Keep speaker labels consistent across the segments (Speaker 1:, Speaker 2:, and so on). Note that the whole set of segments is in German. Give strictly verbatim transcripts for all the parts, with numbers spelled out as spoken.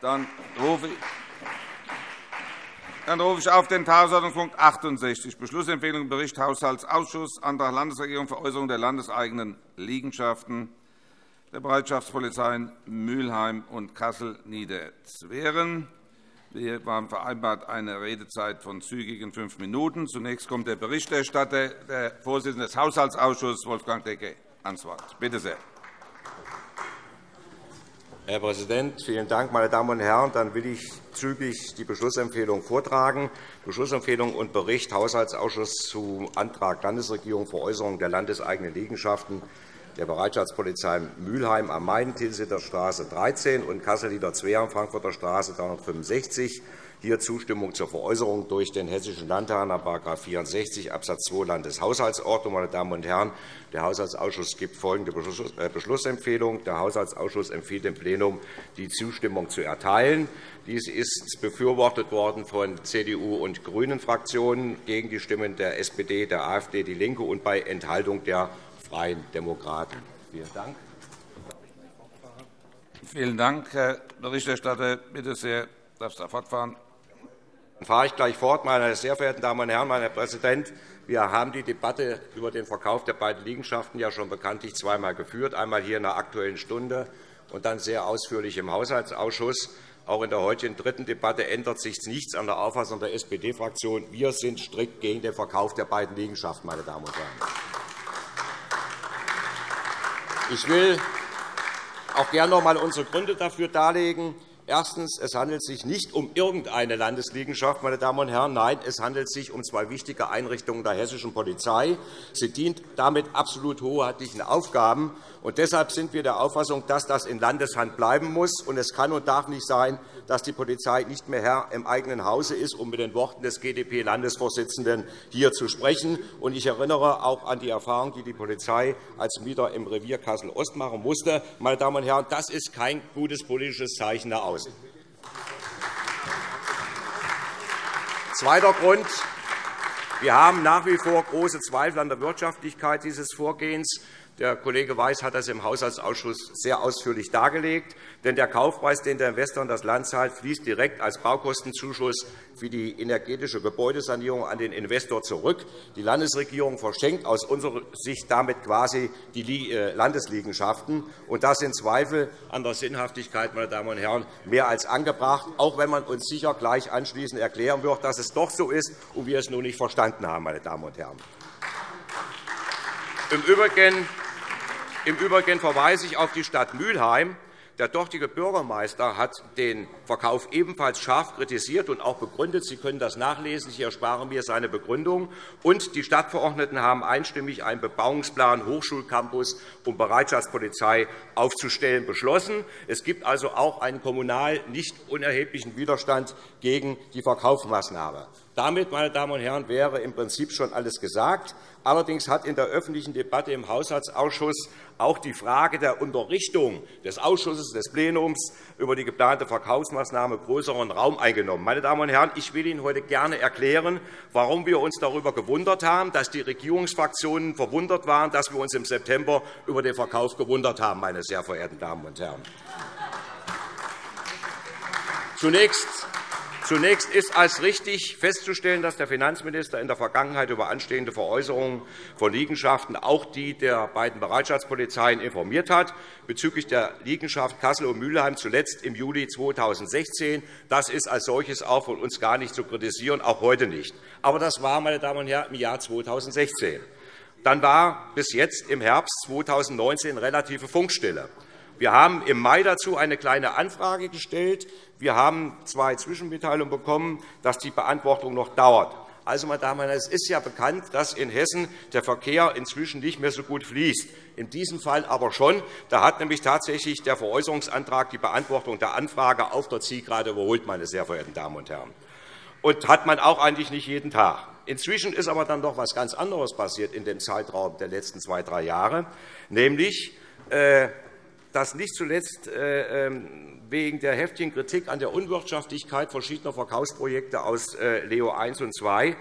Speaker 1: Dann rufe ich Dann rufe ich auf den Tagesordnungspunkt achtundsechzig, Beschlussempfehlung Bericht Haushaltsausschuss, Antrag Landesregierung, Veräußerung der landeseigenen Liegenschaften der Bereitschaftspolizeien Mülheim und Kassel-Niederzweren. Wir haben vereinbart eine Redezeit von zügigen fünf Minuten. Zunächst kommt der Berichterstatter, der Vorsitzende des Haushaltsausschusses, Wolfgang Decke, ans Wort. Bitte sehr.
Speaker 2: Herr Präsident, vielen Dank, meine Damen und Herren! Dann will ich zügig die Beschlussempfehlung vortragen. Beschlussempfehlung und Bericht Haushaltsausschuss zu Antrag Landesregierung Veräußerung der landeseigenen Liegenschaften der Bereitschaftspolizei Mülheim am Main, Tilsiter Straße dreizehn und Kassel-Niederzweren, Frankfurter Straße dreihundertfünfundsechzig. Hier Zustimmung zur Veräußerung durch den Hessischen Landtag nach § vierundsechzig Absatz zwei Landeshaushaltsordnung. Meine Damen und Herren, der Haushaltsausschuss gibt folgende Beschlussempfehlung. Der Haushaltsausschuss empfiehlt dem Plenum, die Zustimmung zu erteilen. Dies ist befürwortet worden von C D U- und GRÜNEN-Fraktionen gegen die Stimmen der S P D, der AfD, DIE LINKE und bei Enthaltung der Freien Demokraten. Vielen Dank.
Speaker 1: Vielen Dank, Herr Berichterstatter. Bitte sehr, darfst du fortfahren.
Speaker 2: Dann fahre ich gleich fort, meine sehr verehrten Damen und Herren, mein Herr Präsident. Wir haben die Debatte über den Verkauf der beiden Liegenschaften ja schon bekanntlich zweimal geführt, einmal hier in der Aktuellen Stunde und dann sehr ausführlich im Haushaltsausschuss. Auch in der heutigen dritten Debatte ändert sich nichts an der Auffassung der S P D-Fraktion. Wir sind strikt gegen den Verkauf der beiden Liegenschaften, meine Damen und Herren. Ich will auch gerne noch einmal unsere Gründe dafür darlegen. Erstens. Es handelt sich nicht um irgendeine Landesliegenschaft, meine Damen und Herren. Nein, es handelt sich um zwei wichtige Einrichtungen der hessischen Polizei. Sie dient damit absolut hoheitlichen Aufgaben. Und deshalb sind wir der Auffassung, dass das in Landeshand bleiben muss. Und es kann und darf nicht sein, dass die Polizei nicht mehr Herr im eigenen Hause ist, um mit den Worten des G d P-Landesvorsitzenden hier zu sprechen. Und ich erinnere auch an die Erfahrung, die die Polizei als Mieter im Revier Kassel-Ost machen musste. Meine Damen und Herren, das ist kein gutes politisches Zeichen nach außen. Zweiter Grund. Wir haben nach wie vor große Zweifel an der Wirtschaftlichkeit dieses Vorgehens. Der Kollege Weiß hat das im Haushaltsausschuss sehr ausführlich dargelegt. Denn der Kaufpreis, den der Investor in das Land zahlt, fließt direkt als Baukostenzuschuss für die energetische Gebäudesanierung an den Investor zurück. Die Landesregierung verschenkt aus unserer Sicht damit quasi die Landesliegenschaften. Und das sind Zweifel an der Sinnhaftigkeit, meine Damen und Herren, mehr als angebracht, auch wenn man uns sicher gleich anschließend erklären wird, dass es doch so ist und wir es nur nicht verstanden haben. Meine Damen und Herren. Im Übrigen Im Übrigen verweise ich auf die Stadt Mülheim. Der dortige Bürgermeister hat den Verkauf ebenfalls scharf kritisiert und auch begründet. Sie können das nachlesen. Ich erspare mir seine Begründung. Und die Stadtverordneten haben einstimmig einen Bebauungsplan Hochschulcampus und Bereitschaftspolizei aufzustellen beschlossen. Es gibt also auch einen kommunal nicht unerheblichen Widerstand gegen die Verkaufsmaßnahme. Damit, meine Damen und Herren, wäre im Prinzip schon alles gesagt. Allerdings hat in der öffentlichen Debatte im Haushaltsausschuss auch die Frage der Unterrichtung des Ausschusses, des Plenums über die geplante Verkaufsmaßnahme größeren Raum eingenommen. Meine Damen und Herren, ich will Ihnen heute gerne erklären, warum wir uns darüber gewundert haben, dass die Regierungsfraktionen verwundert waren, dass wir uns im September über den Verkauf gewundert haben. Meine sehr verehrten Damen und Herren. Zunächst Zunächst ist als richtig festzustellen, dass der Finanzminister in der Vergangenheit über anstehende Veräußerungen von Liegenschaften auch die der beiden Bereitschaftspolizeien informiert hat, bezüglich der Liegenschaft Kassel und Mülheim zuletzt im Juli zweitausendsechzehn. Das ist als solches auch von uns gar nicht zu kritisieren, auch heute nicht. Aber das war, meine Damen und Herren, im Jahr zweitausendsechzehn. Dann war bis jetzt im Herbst zweitausendneunzehn relative Funkstille. Wir haben im Mai dazu eine kleine Anfrage gestellt. Wir haben zwei Zwischenmitteilungen bekommen, dass die Beantwortung noch dauert. Also, meine Damen und Herren, es ist ja bekannt, dass in Hessen der Verkehr inzwischen nicht mehr so gut fließt. In diesem Fall aber schon. Da hat nämlich tatsächlich der Veräußerungsantrag die Beantwortung der Anfrage auf der Zielgerade überholt, meine sehr verehrten Damen und Herren. Und hat man auch eigentlich nicht jeden Tag. Inzwischen ist aber dann doch etwas ganz anderes passiert in dem Zeitraum der letzten zwei, drei Jahre, nämlich dass nicht zuletzt wegen der heftigen Kritik an der Unwirtschaftlichkeit verschiedener Verkaufsprojekte aus Leo eins und zwei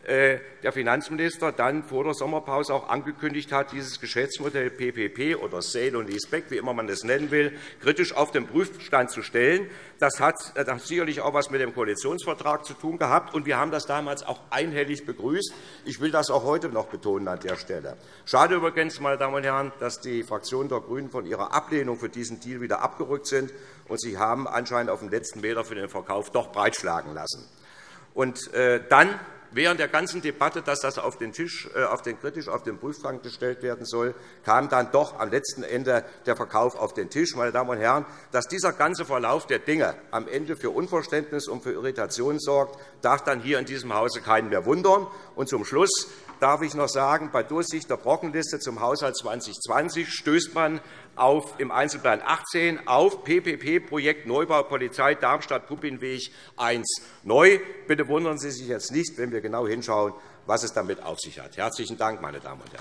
Speaker 2: der Finanzminister dann vor der Sommerpause auch angekündigt hat, dieses Geschäftsmodell P P P oder Sale und Leaseback, wie immer man das nennen will, kritisch auf den Prüfstand zu stellen. Das hat, das hat sicherlich auch etwas mit dem Koalitionsvertrag zu tun gehabt, und wir haben das damals auch einhellig begrüßt. Ich will das auch heute noch betonen an der Stelle. Schade übrigens, meine Damen und Herren, dass die Fraktion der GRÜNEN von ihrer Ablehnung für diesen Deal wieder abgerückt sind, und sie haben anscheinend auf dem letzten Meter für den Verkauf doch breitschlagen lassen. Und dann während der ganzen Debatte, dass das auf den Tisch, auf den, kritisch auf den Prüfstand gestellt werden soll, kam dann doch am letzten Ende der Verkauf auf den Tisch. Meine Damen und Herren, dass dieser ganze Verlauf der Dinge am Ende für Unverständnis und für Irritation sorgt, darf dann hier in diesem Hause keinen mehr wundern. Und zum Schluss darf ich noch sagen, bei Durchsicht der Brockenliste zum Haushalt zweitausendzwanzig stößt man auf, im Einzelplan achtzehn auf P P P-Projekt Neubau Polizei Darmstadt-Puppinweg eins neu. Bitte wundern Sie sich jetzt nicht, wenn wir genau hinschauen, was es damit auf sich hat. Herzlichen Dank, meine Damen und Herren.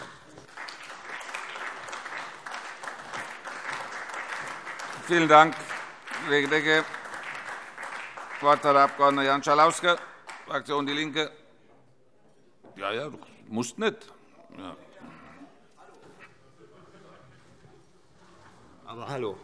Speaker 1: Vielen Dank, Kollege Decke. Das Wort hat der Abg. Jan Schalauske, Fraktion DIE LINKE. Ja, ja, du musst nicht. Ja.
Speaker 3: Aber hallo.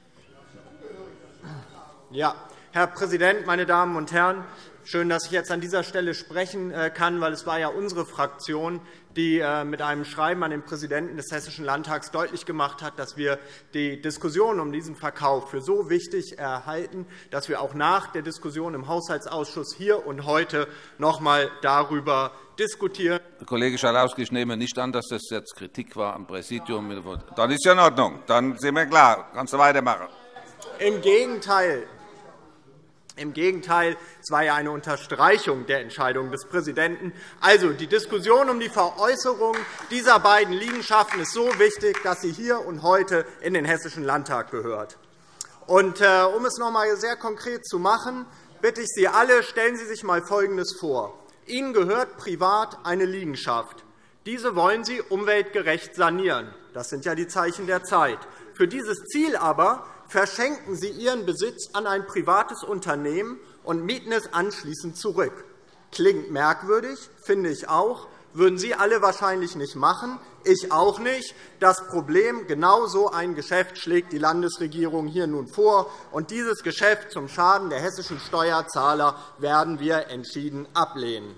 Speaker 3: Ja, Herr Präsident, meine Damen und Herren! Schön, dass ich jetzt an dieser Stelle sprechen kann, weil es war ja unsere Fraktion, die mit einem Schreiben an den Präsidenten des Hessischen Landtags deutlich gemacht hat, dass wir die Diskussion um diesen Verkauf für so wichtig erhalten, dass wir auch nach der Diskussion im Haushaltsausschuss hier und heute noch einmal darüber diskutieren.
Speaker 1: Herr Kollege Schalauske, ich nehme nicht an, dass das jetzt Kritik war am Präsidium. Dann ist es ja in Ordnung. Dann sind wir klar. Kannst du weitermachen.
Speaker 3: Im Gegenteil. Im Gegenteil, es war ja eine Unterstreichung der Entscheidung des Präsidenten. Also, die Diskussion um die Veräußerung dieser beiden Liegenschaften ist so wichtig, dass sie hier und heute in den Hessischen Landtag gehört. Und, äh, um es noch einmal sehr konkret zu machen, bitte ich Sie alle, stellen Sie sich einmal Folgendes vor. Ihnen gehört privat eine Liegenschaft. Diese wollen Sie umweltgerecht sanieren. Das sind ja die Zeichen der Zeit. Für dieses Ziel aber verschenken Sie Ihren Besitz an ein privates Unternehmen und mieten es anschließend zurück. Klingt merkwürdig, finde ich auch. Würden Sie alle wahrscheinlich nicht machen, ich auch nicht. Das Problem, genau so ein Geschäft schlägt die Landesregierung hier nun vor. Und dieses Geschäft zum Schaden der hessischen Steuerzahler werden wir entschieden ablehnen.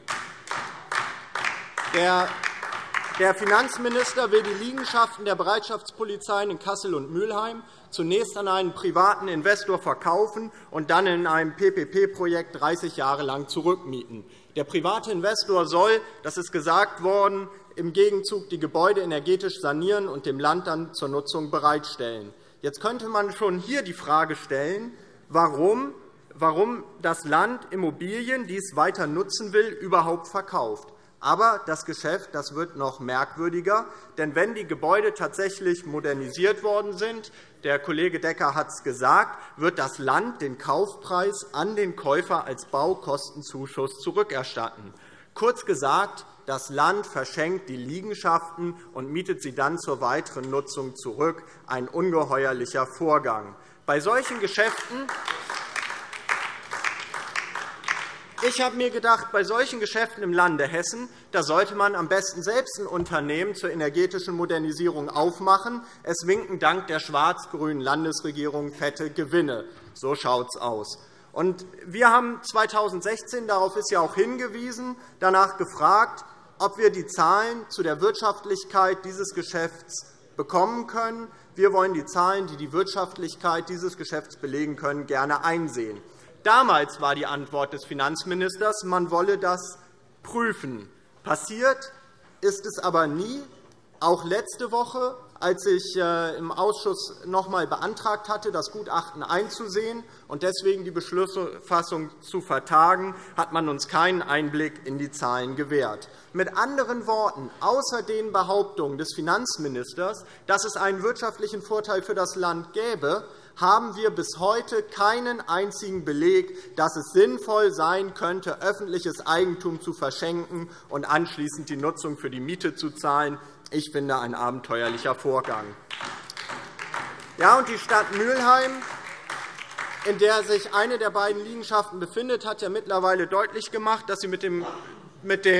Speaker 3: Der Finanzminister will die Liegenschaften der Bereitschaftspolizeien in Kassel und Mülheim zunächst an einen privaten Investor verkaufen und dann in einem P P P-Projekt dreißig Jahre lang zurückmieten. Der private Investor soll, das ist gesagt worden, im Gegenzug die Gebäude energetisch sanieren und dem Land dann zur Nutzung bereitstellen. Jetzt könnte man schon hier die Frage stellen, warum warum das Land Immobilien, die es weiter nutzen will, überhaupt verkauft. Aber das Geschäft das wird noch merkwürdiger. Denn wenn die Gebäude tatsächlich modernisiert worden sind, der Kollege Decker hat es gesagt, wird das Land den Kaufpreis an den Käufer als Baukostenzuschuss zurückerstatten. Kurz gesagt, das Land verschenkt die Liegenschaften und mietet sie dann zur weiteren Nutzung zurück. Ein ungeheuerlicher Vorgang. Bei solchen Geschäften Ich habe mir gedacht, bei solchen Geschäften im Lande Hessen da sollte man am besten selbst ein Unternehmen zur energetischen Modernisierung aufmachen. Es winken dank der schwarz-grünen Landesregierung fette Gewinne. So schaut es aus. Und wir haben zweitausendsechzehn, darauf ist ja auch hingewiesen, danach gefragt, ob wir die Zahlen zu der Wirtschaftlichkeit dieses Geschäfts bekommen können. Wir wollen die Zahlen, die die Wirtschaftlichkeit dieses Geschäfts belegen können, gerne einsehen. Damals war die Antwort des Finanzministers, man wolle das prüfen. Passiert ist es aber nie. Auch letzte Woche, als ich im Ausschuss noch einmal beantragt hatte, das Gutachten einzusehen und deswegen die Beschlussfassung zu vertagen, hat man uns keinen Einblick in die Zahlen gewährt. Mit anderen Worten, außer den Behauptungen des Finanzministers, dass es einen wirtschaftlichen Vorteil für das Land gäbe, haben wir bis heute keinen einzigen Beleg, dass es sinnvoll sein könnte, öffentliches Eigentum zu verschenken und anschließend die Nutzung für die Miete zu zahlen. Ich finde, ein abenteuerlicher Vorgang. Ja, und die Stadt Mülheim, in der sich eine der beiden Liegenschaften befindet, hat ja mittlerweile deutlich gemacht, dass sie mit dem mit dem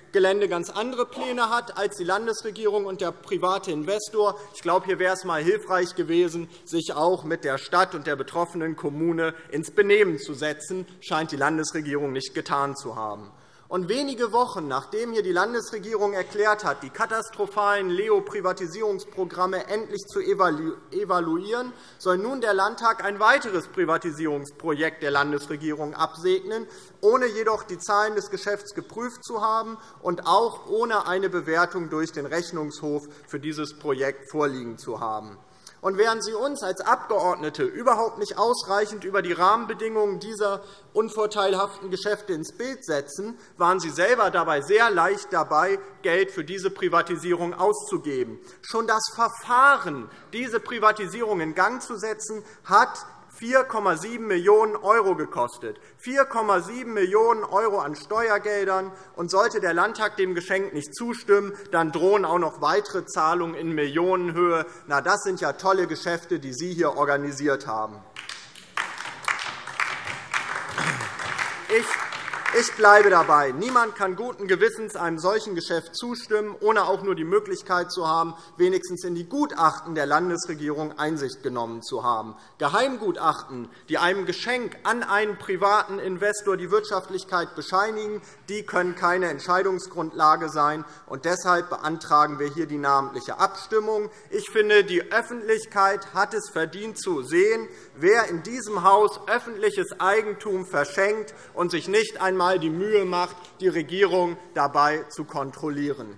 Speaker 3: Gelände ganz andere Pläne hat als die Landesregierung und der private Investor. Ich glaube, hier wäre es einmal hilfreich gewesen, sich auch mit der Stadt und der betroffenen Kommune ins Benehmen zu setzen. Das scheint die Landesregierung nicht getan zu haben. Und wenige Wochen, nachdem hier die Landesregierung erklärt hat, die katastrophalen Leo-Privatisierungsprogramme endlich zu evaluieren, soll nun der Landtag ein weiteres Privatisierungsprojekt der Landesregierung absegnen, ohne jedoch die Zahlen des Geschäfts geprüft zu haben und auch ohne eine Bewertung durch den Rechnungshof für dieses Projekt vorliegen zu haben. Und während Sie uns als Abgeordnete überhaupt nicht ausreichend über die Rahmenbedingungen dieser unvorteilhaften Geschäfte ins Bild setzen, waren Sie selber dabei sehr leicht dabei, Geld für diese Privatisierung auszugeben. Schon das Verfahren, diese Privatisierung in Gang zu setzen, hat vier Komma sieben Millionen € gekostet. vier Komma sieben Millionen € an Steuergeldern. Und sollte der Landtag dem Geschenk nicht zustimmen, dann drohen auch noch weitere Zahlungen in Millionenhöhe. Na, das sind ja tolle Geschäfte, die Sie hier organisiert haben. Ich Ich bleibe dabei. Niemand kann guten Gewissens einem solchen Geschäft zustimmen, ohne auch nur die Möglichkeit zu haben, wenigstens in die Gutachten der Landesregierung Einsicht genommen zu haben. Geheimgutachten, die einem Geschenk an einen privaten Investor die Wirtschaftlichkeit bescheinigen, die können keine Entscheidungsgrundlage sein. Und deshalb beantragen wir hier die namentliche Abstimmung. Ich finde, die Öffentlichkeit hat es verdient zu sehen, wer in diesem Haus öffentliches Eigentum verschenkt und sich nicht einmal die Mühe macht, die Regierung dabei zu kontrollieren.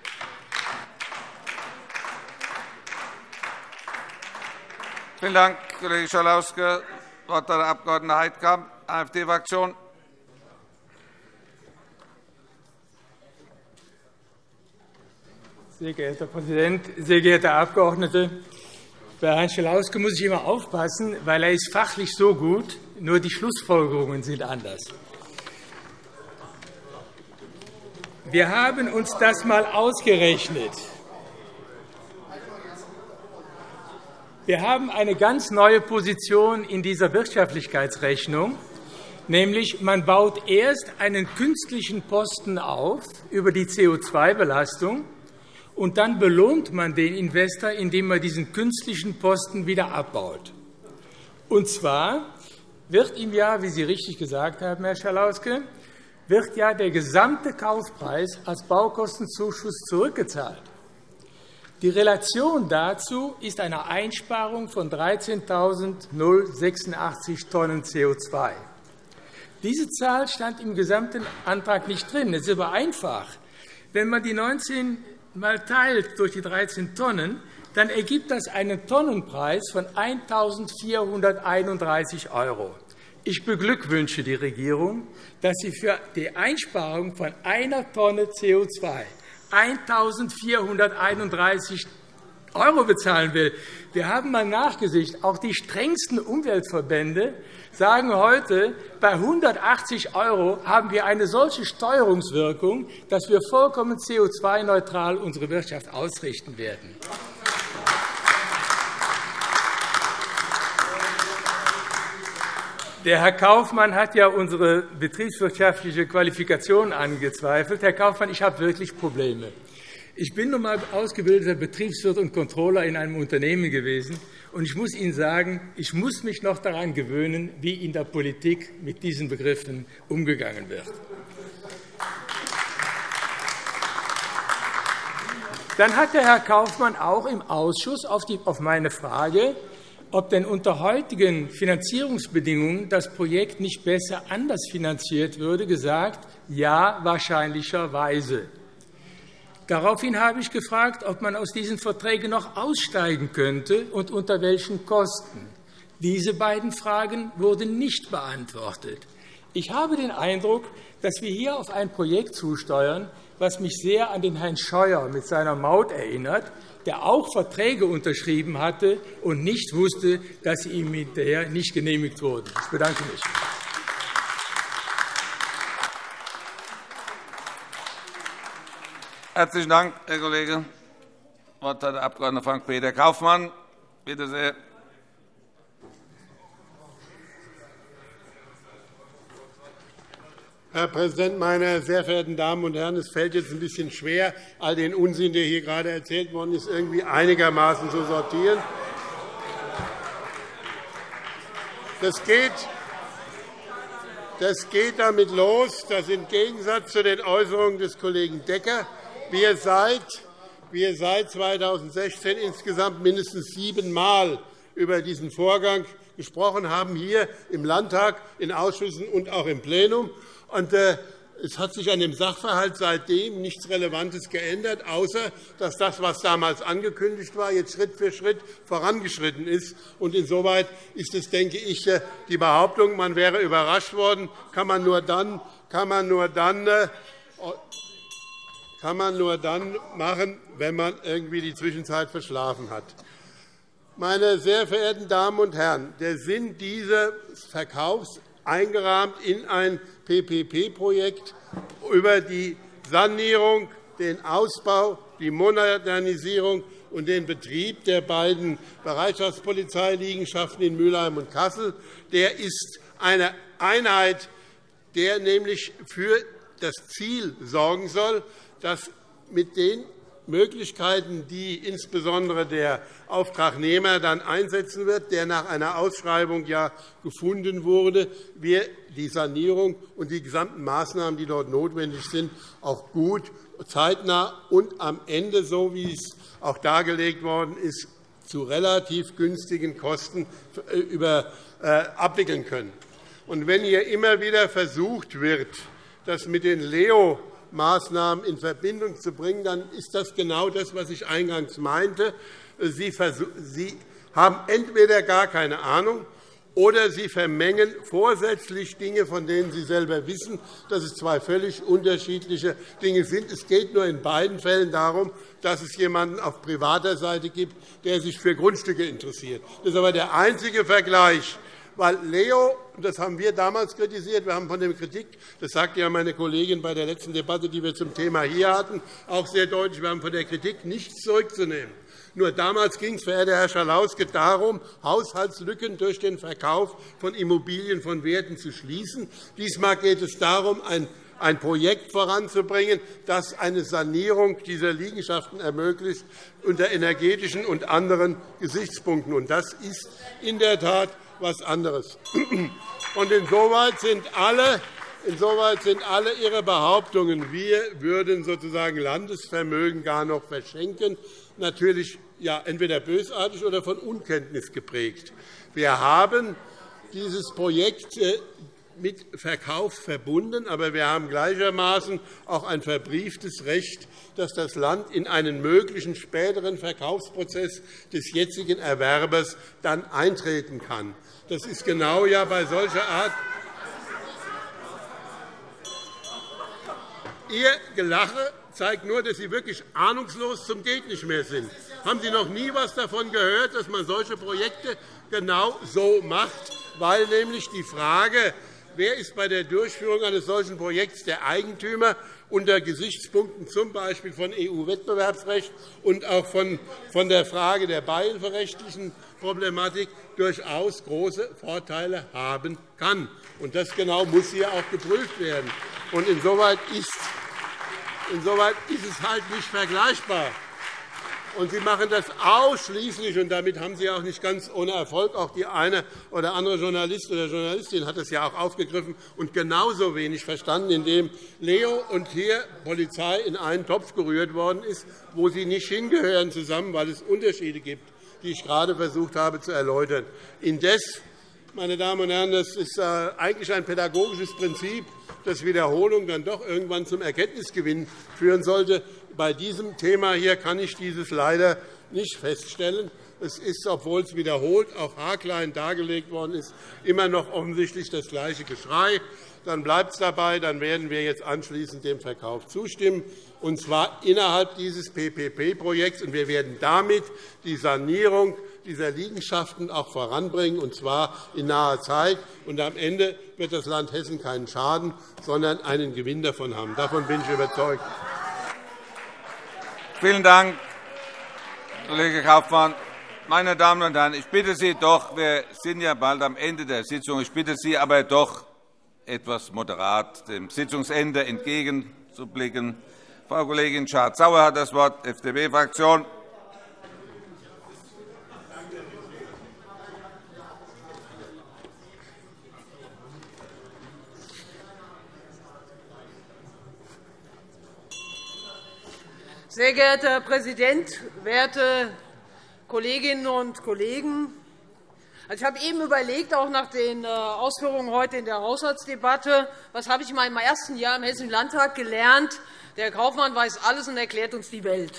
Speaker 1: Vielen Dank, Kollege Schalauske. Das Wort hat der Abg. Heidkamp, AfD-Fraktion.
Speaker 4: Sehr geehrter Herr Präsident, sehr geehrte Abgeordnete! Bei Herrn Schalauske muss ich immer aufpassen, weil er ist fachlich so gut, nur die Schlussfolgerungen sind anders. Wir haben uns das einmal ausgerechnet. Wir haben eine ganz neue Position in dieser Wirtschaftlichkeitsrechnung, nämlich man baut erst einen künstlichen Posten auf über die C O zwei Belastung, und dann belohnt man den Investor, indem man diesen künstlichen Posten wieder abbaut. Und zwar wird im Jahr, wie Sie richtig gesagt haben, Herr Schalauske, wird ja der gesamte Kaufpreis als Baukostenzuschuss zurückgezahlt. Die Relation dazu ist eine Einsparung von dreizehntausendsechsundachtzig Tonnen C O zwei. Diese Zahl stand im gesamten Antrag nicht drin. Es ist aber einfach. Wenn man die neunzehn mal teilt durch die dreizehn Tonnen, dann ergibt das einen Tonnenpreis von eintausendvierhunderteinunddreißig €. Ich beglückwünsche die Regierung, dass sie für die Einsparung von einer Tonne C O zwei eintausendvierhunderteinunddreißig € bezahlen will. Wir haben einmal nachgesehen, auch die strengsten Umweltverbände sagen heute, bei hundertachtzig € haben wir eine solche Steuerungswirkung, dass wir vollkommen C O zwei neutral unsere Wirtschaft ausrichten werden. Der Herr Kaufmann hat ja unsere betriebswirtschaftliche Qualifikation angezweifelt. Herr Kaufmann, ich habe wirklich Probleme. Ich bin nun einmal ausgebildeter Betriebswirt und Controller in einem Unternehmen gewesen, und ich muss Ihnen sagen, ich muss mich noch daran gewöhnen, wie in der Politik mit diesen Begriffen umgegangen wird. Dann hat der Herr Kaufmann auch im Ausschuss auf meine Frage, ob denn unter heutigen Finanzierungsbedingungen das Projekt nicht besser anders finanziert würde, gesagt, ja, wahrscheinlicherweise. Daraufhin habe ich gefragt, ob man aus diesen Verträgen noch aussteigen könnte und unter welchen Kosten. Diese beiden Fragen wurden nicht beantwortet. Ich habe den Eindruck, dass wir hier auf ein Projekt zusteuern, was mich sehr an den Herrn Scheuer mit seiner Maut erinnert, der auch Verträge unterschrieben hatte und nicht wusste, dass sie ihm hinterher nicht genehmigt wurden. Ich bedanke mich.
Speaker 1: Herzlichen Dank, Herr Kollege. Das Wort hat der Abg. Frank-Peter Kaufmann. Bitte sehr.
Speaker 5: Herr Präsident, meine sehr verehrten Damen und Herren! Es fällt jetzt ein bisschen schwer, all den Unsinn, der hier gerade erzählt worden ist, irgendwie einigermaßen zu sortieren. Das geht, das geht damit los, dass im Gegensatz zu den Äußerungen des Kollegen Decker wir seit, wir seit zweitausendsechzehn insgesamt mindestens siebenmal über diesen Vorgang gesprochen haben, hier im Landtag, in Ausschüssen und auch im Plenum. Und, äh, es hat sich an dem Sachverhalt seitdem nichts Relevantes geändert, außer dass das, was damals angekündigt war, jetzt Schritt für Schritt vorangeschritten ist. Und insoweit ist es, denke ich, die Behauptung, man wäre überrascht worden, kann man nur dann, kann man nur dann, kann man nur dann machen, wenn man irgendwie die Zwischenzeit verschlafen hat. Meine sehr verehrten Damen und Herren, der Sinn dieses Verkaufs eingerahmt in ein P P P-Projekt über die Sanierung, den Ausbau, die Modernisierung und den Betrieb der beiden Bereitschaftspolizeiliegenschaften in Mülheim und Kassel. Der ist eine Einheit, der nämlich für das Ziel sorgen soll, dass mit den Möglichkeiten, die insbesondere der Auftragnehmer dann einsetzen wird, der nach einer Ausschreibung ja gefunden wurde, wir die Sanierung und die gesamten Maßnahmen, die dort notwendig sind, auch gut, zeitnah und am Ende, so wie es auch dargelegt worden ist, zu relativ günstigen Kosten über, äh, abwickeln können. Und wenn hier immer wieder versucht wird, das mit den Leo Maßnahmen in Verbindung zu bringen, dann ist das genau das, was ich eingangs meinte. Sie haben entweder gar keine Ahnung, oder Sie vermengen vorsätzlich Dinge, von denen Sie selber wissen, dass es zwei völlig unterschiedliche Dinge sind. Es geht nur in beiden Fällen darum, dass es jemanden auf privater Seite gibt, der sich für Grundstücke interessiert. Das ist aber der einzige Vergleich. Weil Leo, das haben wir damals kritisiert, wir haben von der Kritik, das sagte ja meine Kollegin bei der letzten Debatte, die wir zum Thema hier hatten, auch sehr deutlich, wir haben von der Kritik nichts zurückzunehmen. Nur damals ging es, verehrter Herr Schalauske, darum, Haushaltslücken durch den Verkauf von Immobilien von Werten zu schließen. Diesmal geht es darum, ein ein Projekt voranzubringen, das eine Sanierung dieser Liegenschaften ermöglicht unter energetischen und anderen Gesichtspunkten. Und das ist in der Tat etwas anderes. Und insoweit sind alle Insoweit sind alle Ihre Behauptungen, wir würden sozusagen Landesvermögen gar noch verschenken, natürlich ja, entweder bösartig oder von Unkenntnis geprägt. Wir haben dieses Projekt mit Verkauf verbunden, aber wir haben gleichermaßen auch ein verbrieftes Recht, dass das Land in einen möglichen späteren Verkaufsprozess des jetzigen Erwerbers dann eintreten kann. Das ist genau ja bei solcher Art. Ihr Gelache zeigt nur, dass Sie wirklich ahnungslos zum Geht-nicht-mehr sind. Haben Sie noch nie etwas davon gehört, dass man solche Projekte genau so macht, weil nämlich die Frage, wer ist bei der Durchführung eines solchen Projekts der Eigentümer, unter Gesichtspunkten z. B. von E U-Wettbewerbsrecht und auch von der Frage der beihilferechtlichen Problematik durchaus große Vorteile haben kann. Und das genau muss hier auch geprüft werden. Und insoweit ist, insoweit ist es halt nicht vergleichbar. Und Sie machen das ausschließlich, und damit haben Sie auch nicht ganz ohne Erfolg, auch die eine oder andere Journalist oder Journalistin hat es ja auch aufgegriffen und genauso wenig verstanden, indem Leo und hier Polizei in einen Topf gerührt worden ist, wo sie nicht hingehören zusammen, weil es Unterschiede gibt, die ich gerade versucht habe zu erläutern. Indes, meine Damen und Herren, das ist eigentlich ein pädagogisches Prinzip, dass Wiederholung dann doch irgendwann zum Erkenntnisgewinn führen sollte. Bei diesem Thema hier kann ich dieses leider nicht feststellen. Es ist, obwohl es wiederholt auch haarklein dargelegt worden ist, immer noch offensichtlich das gleiche Geschrei. Dann bleibt es dabei. Dann werden wir jetzt anschließend dem Verkauf zustimmen, und zwar innerhalb dieses P P P-Projekts. Wir werden damit die Sanierung dieser Liegenschaften auch voranbringen, und zwar in naher Zeit. Und am Ende wird das Land Hessen keinen Schaden, sondern einen Gewinn davon haben. Davon bin ich überzeugt.
Speaker 1: Vielen Dank, Kollege Kaufmann. Meine Damen und Herren, ich bitte Sie doch, wir sind ja bald am Ende der Sitzung, ich bitte Sie aber doch, etwas moderat dem Sitzungsende entgegenzublicken. Frau Kollegin Schardt-Sauer hat das Wort, F D P-Fraktion.
Speaker 6: Sehr geehrter Herr Präsident, werte Kolleginnen und Kollegen! Ich habe eben überlegt, auch nach den Ausführungen heute in der Haushaltsdebatte, was habe ich in meinem ersten Jahr im Hessischen Landtag gelernt? Der Herr Kaufmann weiß alles und erklärt uns die Welt.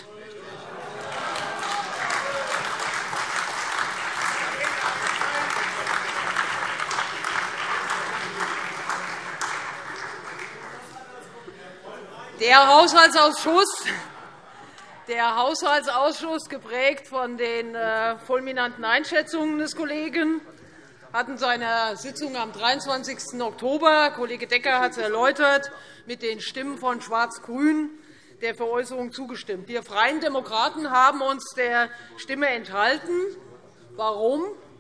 Speaker 6: Der Haushaltsausschuss Der Haushaltsausschuss, geprägt von den fulminanten Einschätzungen des Kollegen, hat in seiner Sitzung am dreiundzwanzigsten Oktober, Kollege Decker hat es erläutert, mit den Stimmen von Schwarz-Grün der Veräußerung zugestimmt. Wir Freien Demokraten haben uns der Stimme enthalten. Warum?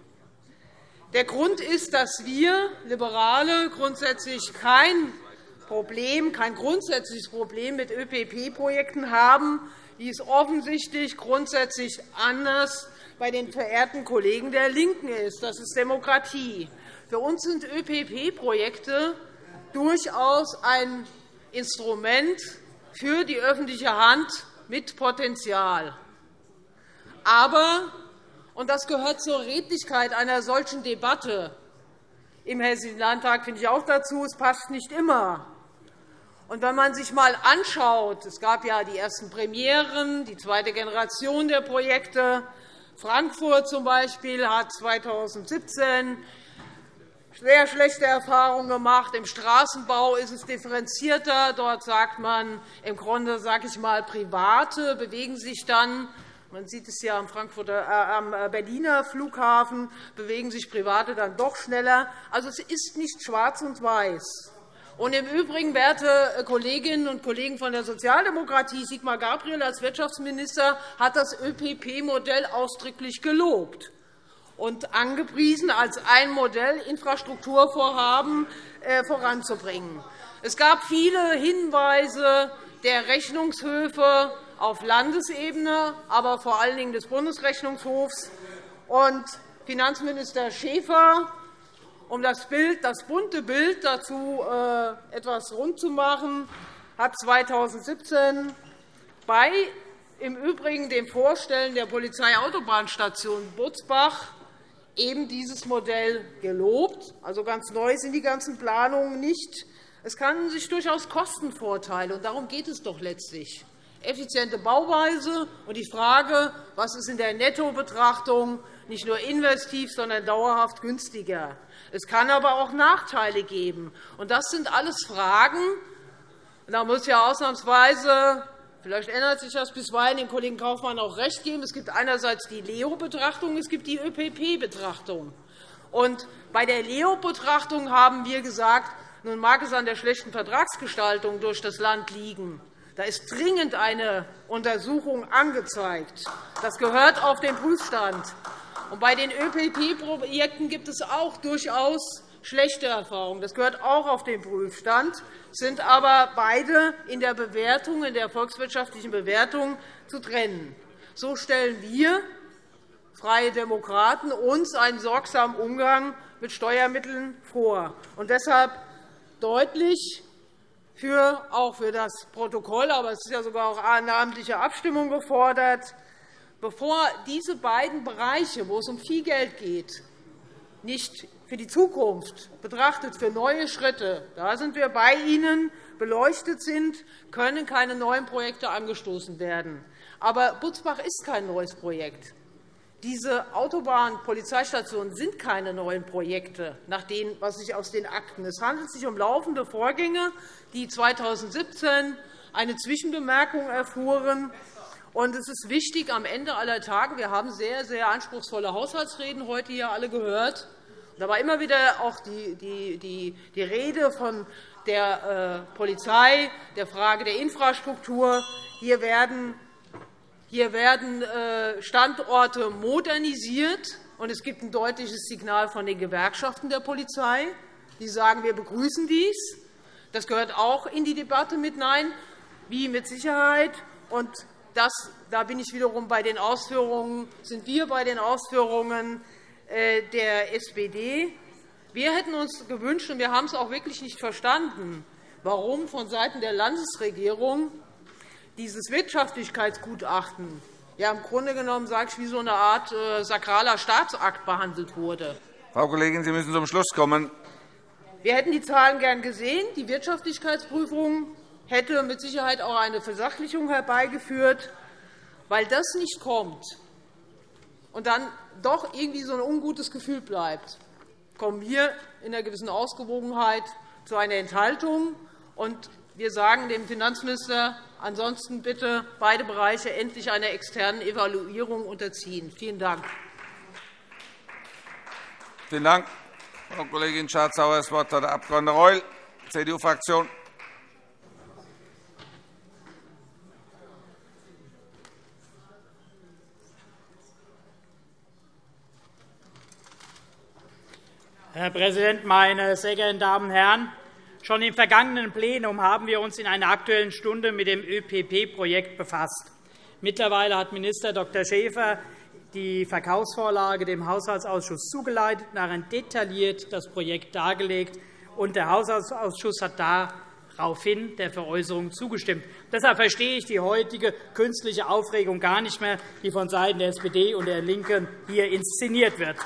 Speaker 6: Der Grund ist, dass wir Liberale grundsätzlich kein Problem, kein grundsätzliches Problem mit Ö P P-Projekten haben, die es offensichtlich grundsätzlich anders bei den verehrten Kollegen der LINKEN ist. Das ist Demokratie. Für uns sind Ö P P-Projekte durchaus ein Instrument für die öffentliche Hand mit Potenzial. Aber, und das gehört zur Redlichkeit einer solchen Debatte im Hessischen Landtag, finde ich auch dazu, es passt nicht immer. Und wenn man sich einmal anschaut, es gab ja die ersten Premieren, die zweite Generation der Projekte. Frankfurt zum Beispiel hat zweitausendsiebzehn sehr schlechte Erfahrungen gemacht. Im Straßenbau ist es differenzierter. Dort sagt man im Grunde, sage ich mal, Private bewegen sich dann. Man sieht es ja am, Frankfurter, äh, am Berliner Flughafen, bewegen sich Private dann doch schneller. Also, es ist nicht schwarz und weiß. Und im Übrigen, werte Kolleginnen und Kollegen von der Sozialdemokratie, Sigmar Gabriel als Wirtschaftsminister hat das Ö P P-Modell ausdrücklich gelobt und angepriesen, als ein Modell, Infrastrukturvorhaben voranzubringen. Es gab viele Hinweise der Rechnungshöfe auf Landesebene, aber vor allen Dingen des Bundesrechnungshofs. Und Finanzminister Schäfer, um das, Bild, das bunte Bild dazu äh, etwas rund zu machen, hat zweitausendsiebzehn bei im Übrigen dem Vorstellen der Polizeiautobahnstation Butzbach eben dieses Modell gelobt. Also ganz neu sind die ganzen Planungen nicht. Es kann sich durchaus Kostenvorteile, und darum geht es doch letztlich, effiziente Bauweise und die Frage, was ist in der Nettobetrachtung nicht nur investiv, sondern dauerhaft günstiger. Es kann aber auch Nachteile geben. Und das sind alles Fragen. Da muss ja ausnahmsweise, vielleicht ändert sich das bisweilen, dem Kollegen Kaufmann auch recht geben. Es gibt einerseits die L E O-Betrachtung, es gibt die Ö P P-Betrachtung. Und bei der L E O-Betrachtung haben wir gesagt, nun mag es an der schlechten Vertragsgestaltung durch das Land liegen. Da ist dringend eine Untersuchung angezeigt. Das gehört auf den Prüfstand. Und bei den Ö P P-Projekten gibt es auch durchaus schlechte Erfahrungen. Das gehört auch auf den Prüfstand, sind aber beide in der Bewertung, in der volkswirtschaftlichen Bewertung zu trennen. So stellen wir, Freie Demokraten, uns einen sorgsamen Umgang mit Steuermitteln vor. Und deshalb deutlich für, auch für das Protokoll, aber es ist ja sogar auch eine namentliche Abstimmung gefordert, bevor diese beiden Bereiche, wo es um viel Geld geht, nicht für die Zukunft betrachtet, für neue Schritte, da sind wir bei Ihnen, beleuchtet sind, können keine neuen Projekte angestoßen werden. Aber Butzbach ist kein neues Projekt. Diese Autobahnpolizeistationen sind keine neuen Projekte, nach dem, was ich aus den Akten. Es handelt sich um laufende Vorgänge, die zweitausendsiebzehn eine Zwischenbemerkung erfuhren. Und es ist wichtig, am Ende aller Tage, wir haben sehr, sehr anspruchsvolle Haushaltsreden heute hier alle gehört. Da war immer wieder auch die, die, die, die Rede von der äh, Polizei, der Frage der Infrastruktur. Hier werden, hier werden äh, Standorte modernisiert, und es gibt ein deutliches Signal von den Gewerkschaften der Polizei. die sagen, wir begrüßen dies. Das gehört auch in die Debatte mit hinein, wie mit Sicherheit. Und das, da bin ich wiederum bei den Ausführungen, sind wir bei den Ausführungen der S P D. Wir hätten uns gewünscht, und wir haben es auch wirklich nicht verstanden, warum vonseiten der Landesregierung dieses Wirtschaftlichkeitsgutachten ja im Grunde genommen, sage ich, wie so eine Art äh, sakraler Staatsakt behandelt wurde.
Speaker 1: Frau Kollegin, Sie müssen zum Schluss kommen.
Speaker 6: Wir hätten die Zahlen gern gesehen. Die Wirtschaftlichkeitsprüfung hätte mit Sicherheit auch eine Versachlichung herbeigeführt. Weil das nicht kommt und dann doch irgendwie so ein ungutes Gefühl bleibt, kommen wir in einer gewissen Ausgewogenheit zu einer Enthaltung. Und wir sagen dem Finanzminister, ansonsten bitte beide Bereiche endlich einer externen Evaluierung unterziehen. Vielen Dank.
Speaker 1: Vielen Dank, Frau Kollegin Schardt-Sauer. Das Wort hat der Abg. Reul, C D U-Fraktion.
Speaker 7: Herr Präsident, meine sehr geehrten Damen und Herren! Schon im vergangenen Plenum haben wir uns in einer Aktuellen Stunde mit dem Ö P P-Projekt befasst. Mittlerweile hat Minister Doktor Schäfer die Verkaufsvorlage dem Haushaltsausschuss zugeleitet und darin detailliert das Projekt dargelegt. Und der Haushaltsausschuss hat daraufhin der Veräußerung zugestimmt. Deshalb verstehe ich die heutige künstliche Aufregung gar nicht mehr, die vonseiten der S P D und der LINKEN hier inszeniert wird.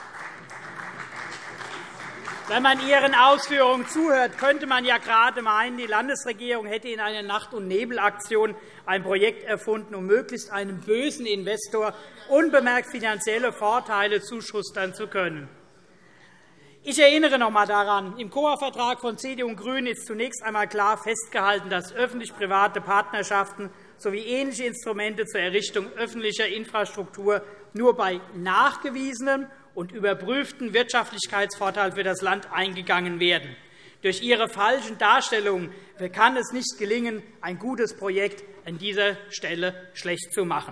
Speaker 7: Wenn man Ihren Ausführungen zuhört, könnte man ja gerade meinen, die Landesregierung hätte in einer Nacht- und Nebelaktion ein Projekt erfunden, um möglichst einem bösen Investor unbemerkt finanzielle Vorteile zuschustern zu können. Ich erinnere noch einmal daran, im C O A-Vertrag von C D U und GRÜNEN ist zunächst einmal klar festgehalten, dass öffentlich-private Partnerschaften sowie ähnliche Instrumente zur Errichtung öffentlicher Infrastruktur nur bei nachgewiesenem und überprüften Wirtschaftlichkeitsvorteil für das Land eingegangen werden. Durch Ihre falschen Darstellungen kann es nicht gelingen, ein gutes Projekt an dieser Stelle schlecht zu machen.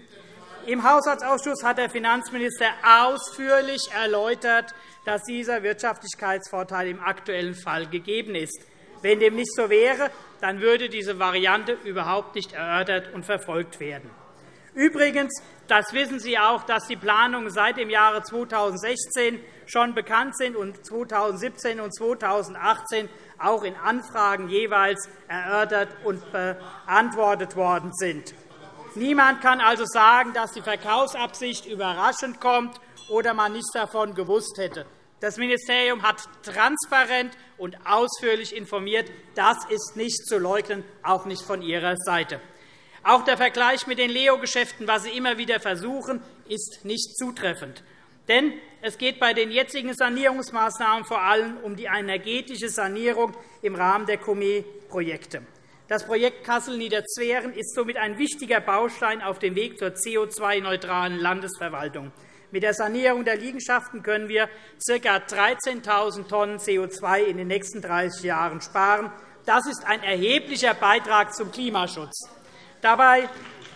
Speaker 7: Im Haushaltsausschuss hat der Finanzminister ausführlich erläutert, dass dieser Wirtschaftlichkeitsvorteil im aktuellen Fall gegeben ist. Wenn dem nicht so wäre, dann würde diese Variante überhaupt nicht erörtert und verfolgt werden. Übrigens, das wissen Sie auch, dass die Planungen seit dem Jahre zweitausendsechzehn schon bekannt sind und zweitausendsiebzehn und zweitausendachtzehn auch in Anfragen jeweils erörtert und beantwortet worden sind. Niemand kann also sagen, dass die Verkaufsabsicht überraschend kommt oder man nichts davon gewusst hätte. Das Ministerium hat transparent und ausführlich informiert. Das ist nicht zu leugnen, auch nicht von Ihrer Seite. Auch der Vergleich mit den Leo-Geschäften, was Sie immer wieder versuchen, ist nicht zutreffend. Denn es geht bei den jetzigen Sanierungsmaßnahmen vor allem um die energetische Sanierung im Rahmen der C O M E-Projekte. Das Projekt Kassel-Niederzweren ist somit ein wichtiger Baustein auf dem Weg zur C O zwei neutralen Landesverwaltung. Mit der Sanierung der Liegenschaften können wir ca. dreizehntausend Tonnen C O zwei in den nächsten dreißig Jahren sparen. Das ist ein erheblicher Beitrag zum Klimaschutz. Dabei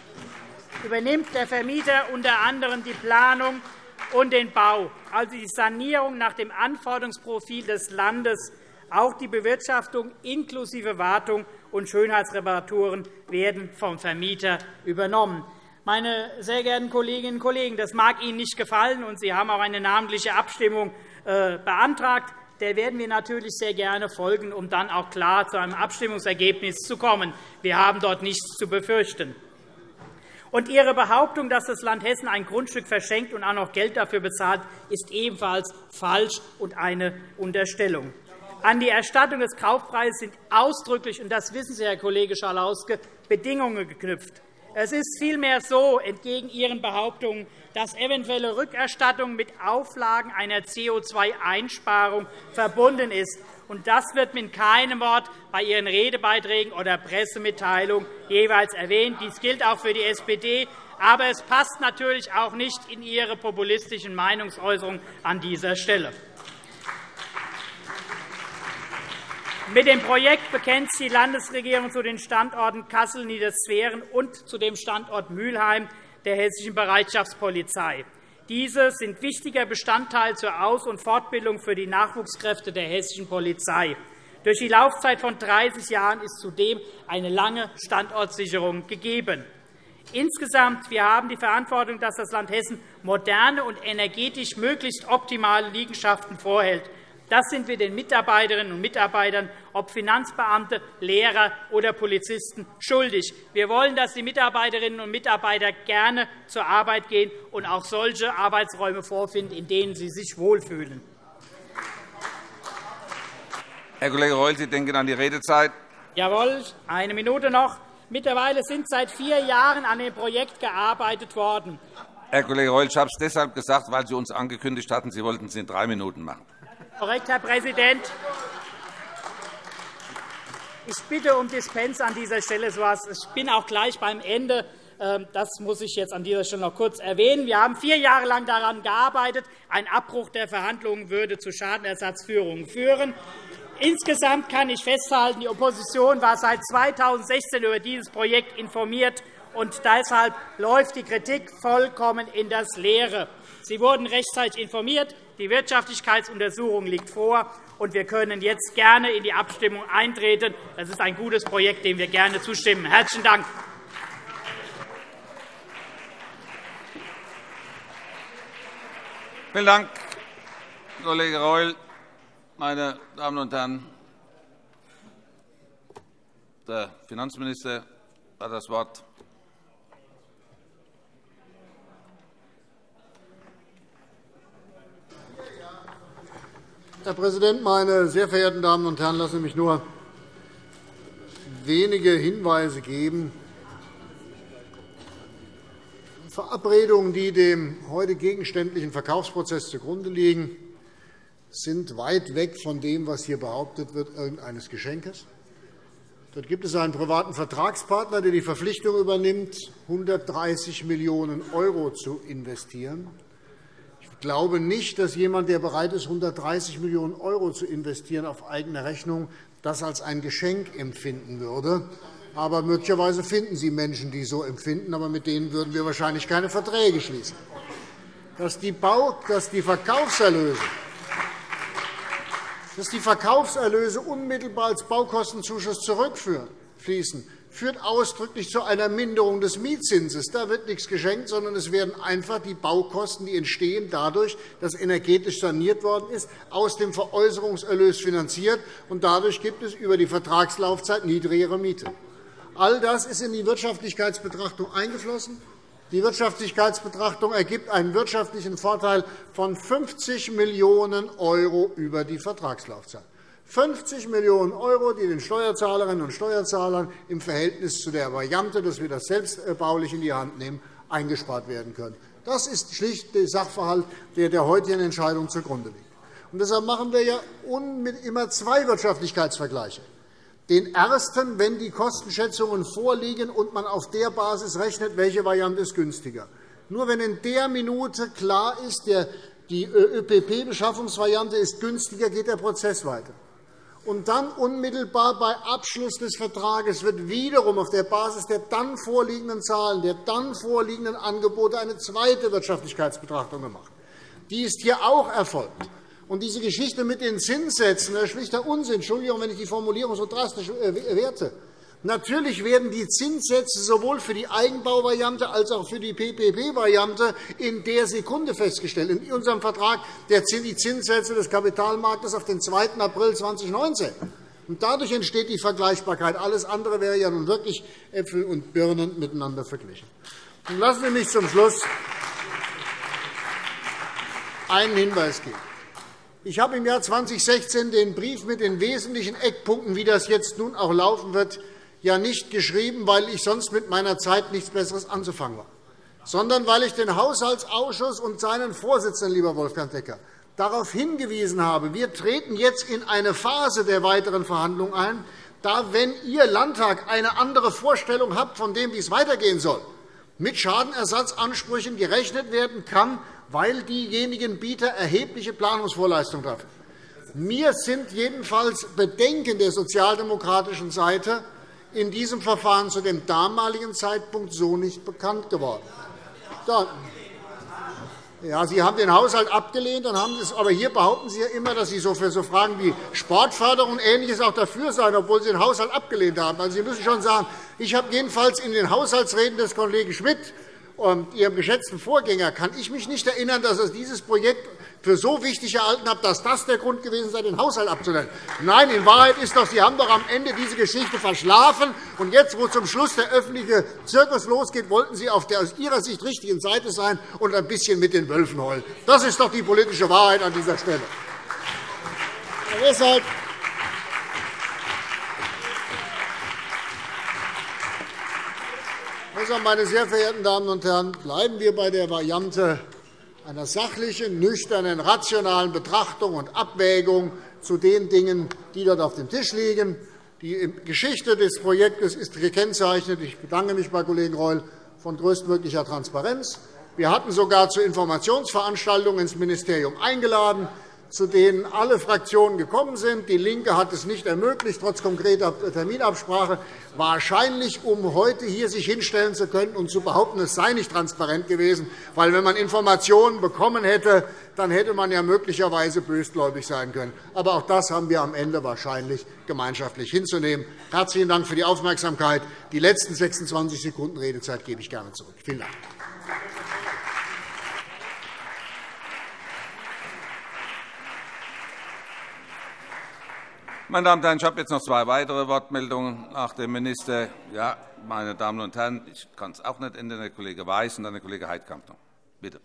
Speaker 7: übernimmt der Vermieter unter anderem die Planung und den Bau, also die Sanierung nach dem Anforderungsprofil des Landes. Auch die Bewirtschaftung inklusive Wartung und Schönheitsreparaturen werden vom Vermieter übernommen. Meine sehr geehrten Kolleginnen und Kollegen, das mag Ihnen nicht gefallen, und Sie haben auch eine namentliche Abstimmung beantragt. Der werden wir natürlich sehr gerne folgen, um dann auch klar zu einem Abstimmungsergebnis zu kommen. Wir haben dort nichts zu befürchten. Und Ihre Behauptung, dass das Land Hessen ein Grundstück verschenkt und auch noch Geld dafür bezahlt, ist ebenfalls falsch und eine Unterstellung. An die Erstattung des Kaufpreises sind ausdrücklich, und das wissen Sie, Herr Kollege Schalauske, Bedingungen geknüpft. Es ist vielmehr so, entgegen Ihren Behauptungen, dass eventuelle Rückerstattung mit Auflagen einer C O zwei Einsparung verbunden ist. Und das wird mit keinem Wort bei Ihren Redebeiträgen oder Pressemitteilungen jeweils erwähnt. Dies gilt auch für die S P D. Aber es passt natürlich auch nicht in Ihre populistischen Meinungsäußerungen an dieser Stelle. Mit dem Projekt bekennt sich die Landesregierung zu den Standorten Kassel-Niederzweren und zu dem Standort Mülheim der Hessischen Bereitschaftspolizei. Diese sind wichtiger Bestandteil zur Aus- und Fortbildung für die Nachwuchskräfte der hessischen Polizei. Durch die Laufzeit von dreißig Jahren ist zudem eine lange Standortsicherung gegeben. Insgesamt wir haben wir die Verantwortung, dass das Land Hessen moderne und energetisch möglichst optimale Liegenschaften vorhält. Das sind wir den Mitarbeiterinnen und Mitarbeitern, ob Finanzbeamte, Lehrer oder Polizisten, schuldig. Wir wollen, dass die Mitarbeiterinnen und Mitarbeiter gerne zur Arbeit gehen und auch solche Arbeitsräume vorfinden, in denen sie sich wohlfühlen.
Speaker 1: Herr Kollege Reul, Sie denken an die Redezeit.
Speaker 7: Jawohl, eine Minute noch. Mittlerweile sind seit vier Jahren an dem Projekt gearbeitet worden.
Speaker 1: Herr Kollege Reul, ich habe es deshalb gesagt, weil Sie uns angekündigt hatten, Sie wollten es in drei Minuten machen.
Speaker 7: Korrekt, Herr Präsident. Ich bitte um Dispens an dieser Stelle. Ich bin auch gleich beim Ende. Das muss ich jetzt an dieser Stelle noch kurz erwähnen. Wir haben vier Jahre lang daran gearbeitet. Ein Abbruch der Verhandlungen würde zu Schadenersatzführungen führen. Insgesamt kann ich festhalten, die Opposition war seit zweitausendsechzehn über dieses Projekt informiert, und deshalb läuft die Kritik vollkommen in das Leere. Sie wurden rechtzeitig informiert, die Wirtschaftlichkeitsuntersuchung liegt vor, und wir können jetzt gerne in die Abstimmung eintreten. Das ist ein gutes Projekt, dem wir gerne zustimmen. Herzlichen Dank.
Speaker 1: Vielen Dank, Kollege Reul. Meine Damen und Herren, der Finanzminister hat das Wort.
Speaker 8: Herr Präsident, meine sehr verehrten Damen und Herren! Lassen Sie mich nur wenige Hinweise geben. Verabredungen, die dem heute gegenständlichen Verkaufsprozess zugrunde liegen, sind weit weg von dem, was hier behauptet wird, irgendeines Geschenkes. Dort gibt es einen privaten Vertragspartner, der die Verpflichtung übernimmt, hundertdreißig Millionen € zu investieren. Ich glaube nicht, dass jemand, der bereit ist, hundertdreißig Millionen € zu investieren auf eigene Rechnung, das als ein Geschenk empfinden würde. Aber möglicherweise finden Sie Menschen, die so empfinden, aber mit denen würden wir wahrscheinlich keine Verträge schließen. Dass die, Bau, dass die Verkaufserlöse dass die Verkaufserlöse unmittelbar als Baukostenzuschuss zurückfließen, führt ausdrücklich zu einer Minderung des Mietzinses. Da wird nichts geschenkt, sondern es werden einfach die Baukosten, die entstehen dadurch, dass energetisch saniert worden ist, aus dem Veräußerungserlös finanziert. Und dadurch gibt es über die Vertragslaufzeit niedrigere Miete. All das ist in die Wirtschaftlichkeitsbetrachtung eingeflossen. Die Wirtschaftlichkeitsbetrachtung ergibt einen wirtschaftlichen Vorteil von fünfzig Millionen € über die Vertragslaufzeit. fünfzig Millionen €, die den Steuerzahlerinnen und Steuerzahlern im Verhältnis zu der Variante, dass wir das selbstbaulich in die Hand nehmen, eingespart werden können. Das ist schlicht der Sachverhalt, der der heutigen Entscheidung zugrunde liegt. Und deshalb machen wir ja immer zwei Wirtschaftlichkeitsvergleiche. Den ersten, wenn die Kostenschätzungen vorliegen und man auf der Basis rechnet, welche Variante ist günstiger. Nur wenn in der Minute klar ist, die ÖPP-Beschaffungsvariante ist günstiger, geht der Prozess weiter. Und dann unmittelbar bei Abschluss des Vertrages wird wiederum auf der Basis der dann vorliegenden Zahlen, der dann vorliegenden Angebote eine zweite Wirtschaftlichkeitsbetrachtung gemacht. Die ist hier auch erfolgt. Und diese Geschichte mit den Zinssätzen, das ist schlichter Unsinn. Entschuldigung, wenn ich die Formulierung so drastisch werte. Natürlich werden die Zinssätze sowohl für die Eigenbauvariante als auch für die P P P-Variante in der Sekunde festgestellt. In unserem Vertrag sind die Zinssätze des Kapitalmarktes auf den zweiten April zweitausendneunzehn. Und dadurch entsteht die Vergleichbarkeit. Alles andere wäre ja nun wirklich Äpfel und Birnen miteinander verglichen. Und lassen Sie mich zum Schluss einen Hinweis geben. Ich habe im Jahr zweitausendsechzehn den Brief mit den wesentlichen Eckpunkten, wie das jetzt nun auch laufen wird, ja nicht geschrieben, weil ich sonst mit meiner Zeit nichts Besseres anzufangen war, sondern weil ich den Haushaltsausschuss und seinen Vorsitzenden, lieber Wolfgang Decker, darauf hingewiesen habe, wir treten jetzt in eine Phase der weiteren Verhandlungen ein, da, wenn Ihr Landtag eine andere Vorstellung hat von dem, wie es weitergehen soll, mit Schadenersatzansprüchen gerechnet werden kann, weil diejenigen Bieter erhebliche Planungsvorleistungen dafür. Mir sind jedenfalls Bedenken der sozialdemokratischen Seite in diesem Verfahren zu dem damaligen Zeitpunkt so nicht bekannt geworden. Ja, Sie haben den Haushalt abgelehnt, dann haben Sie, aber hier behaupten Sie ja immer, dass Sie so für so Fragen wie Sportförderung und Ähnliches auch dafür seien, obwohl Sie den Haushalt abgelehnt haben. Also, Sie müssen schon sagen, ich habe jedenfalls in den Haushaltsreden des Kollegen Schmidt, Ihrem geschätzten Vorgänger, kann ich mich nicht erinnern, dass er dieses Projekt für so wichtig erhalten hat, dass das der Grund gewesen sei, den Haushalt abzulehnen. Nein, in Wahrheit ist doch, Sie haben doch am Ende diese Geschichte verschlafen. Und jetzt, wo zum Schluss der öffentliche Zirkus losgeht, wollten Sie auf der aus Ihrer Sicht richtigen Seite sein und ein bisschen mit den Wölfen heulen. Das ist doch die politische Wahrheit an dieser Stelle. Und deshalb Deshalb, meine sehr verehrten Damen und Herren, bleiben wir bei der Variante einer sachlichen, nüchternen, rationalen Betrachtung und Abwägung zu den Dingen, die dort auf dem Tisch liegen. Die Geschichte des Projektes ist gekennzeichnet, ich bedanke mich bei Kollegen Reul, von größtmöglicher Transparenz. Wir hatten sogar zu Informationsveranstaltungen ins Ministerium eingeladen, zu denen alle Fraktionen gekommen sind. DIE LINKE hat es nicht ermöglicht, trotz konkreter Terminabsprache, wahrscheinlich um heute hier sich hinstellen zu können und zu behaupten, es sei nicht transparent gewesen. Weil, wenn man Informationen bekommen hätte, dann hätte man ja möglicherweise bösgläubig sein können. Aber auch das haben wir am Ende wahrscheinlich gemeinschaftlich hinzunehmen. Herzlichen Dank für die Aufmerksamkeit. Die letzten sechsundzwanzig Sekunden Redezeit gebe ich gerne zurück. Vielen Dank.
Speaker 1: Meine Damen und Herren, ich habe jetzt noch zwei weitere Wortmeldungen nach dem Minister. Ja, meine Damen und Herren, ich kann es auch nicht ändern. Der Kollege Weiß und dann der Kollege Heidkamp noch. Bitte.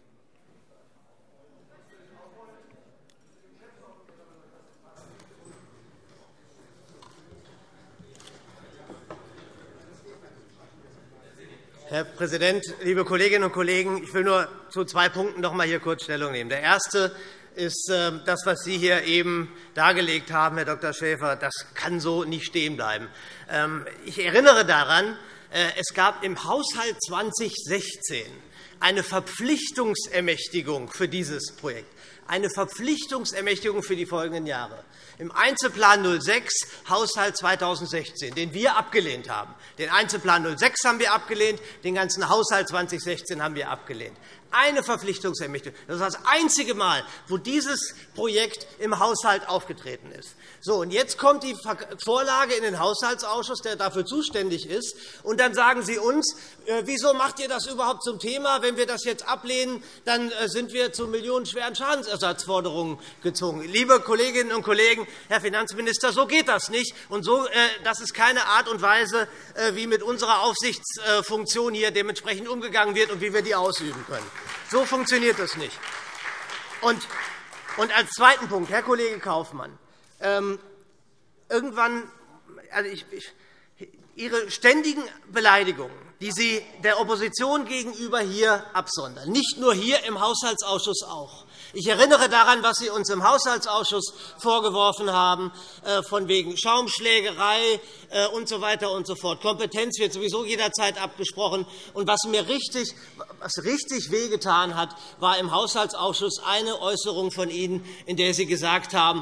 Speaker 9: Herr Präsident, liebe Kolleginnen und Kollegen! Ich will nur zu zwei Punkten noch einmal hier kurz Stellung nehmen. Der erste ist das, was Sie hier eben dargelegt haben, Herr Doktor Schäfer. Das kann so nicht stehen bleiben. Ich erinnere daran, es gab im Haushalt zweitausendsechzehn eine Verpflichtungsermächtigung für dieses Projekt, eine Verpflichtungsermächtigung für die folgenden Jahre. Im Einzelplan null sechs, Haushalt zweitausendsechzehn, den wir abgelehnt haben. Den Einzelplan null sechs haben wir abgelehnt, den ganzen Haushalt zweitausendsechzehn haben wir abgelehnt. Eine Verpflichtungsermächtigung. Das ist das einzige Mal, wo dieses Projekt im Haushalt aufgetreten ist. So, und jetzt kommt die Vorlage in den Haushaltsausschuss, der dafür zuständig ist. Und dann sagen Sie uns, wieso macht ihr das überhaupt zum Thema? Wenn wir das jetzt ablehnen, dann sind wir zu millionenschweren Schadensersatzforderungen gezwungen. Liebe Kolleginnen und Kollegen, Herr Finanzminister, so geht das nicht. Und so, das ist keine Art und Weise, wie mit unserer Aufsichtsfunktion hier dementsprechend umgegangen wird und wie wir die ausüben können. So funktioniert das nicht. Und als zweiten Punkt, Herr Kollege Kaufmann, ähm, irgendwann, also ich, ich, Ihre ständigen Beleidigungen, die Sie der Opposition gegenüber hier absondern, nicht nur hier im Haushaltsausschuss auch. Ich erinnere daran, was Sie uns im Haushaltsausschuss vorgeworfen haben, von wegen Schaumschlägerei und so weiter und so fort. Kompetenz wird sowieso jederzeit abgesprochen. Und was mir richtig, was richtig wehgetan hat, war im Haushaltsausschuss eine Äußerung von Ihnen, in der Sie gesagt haben,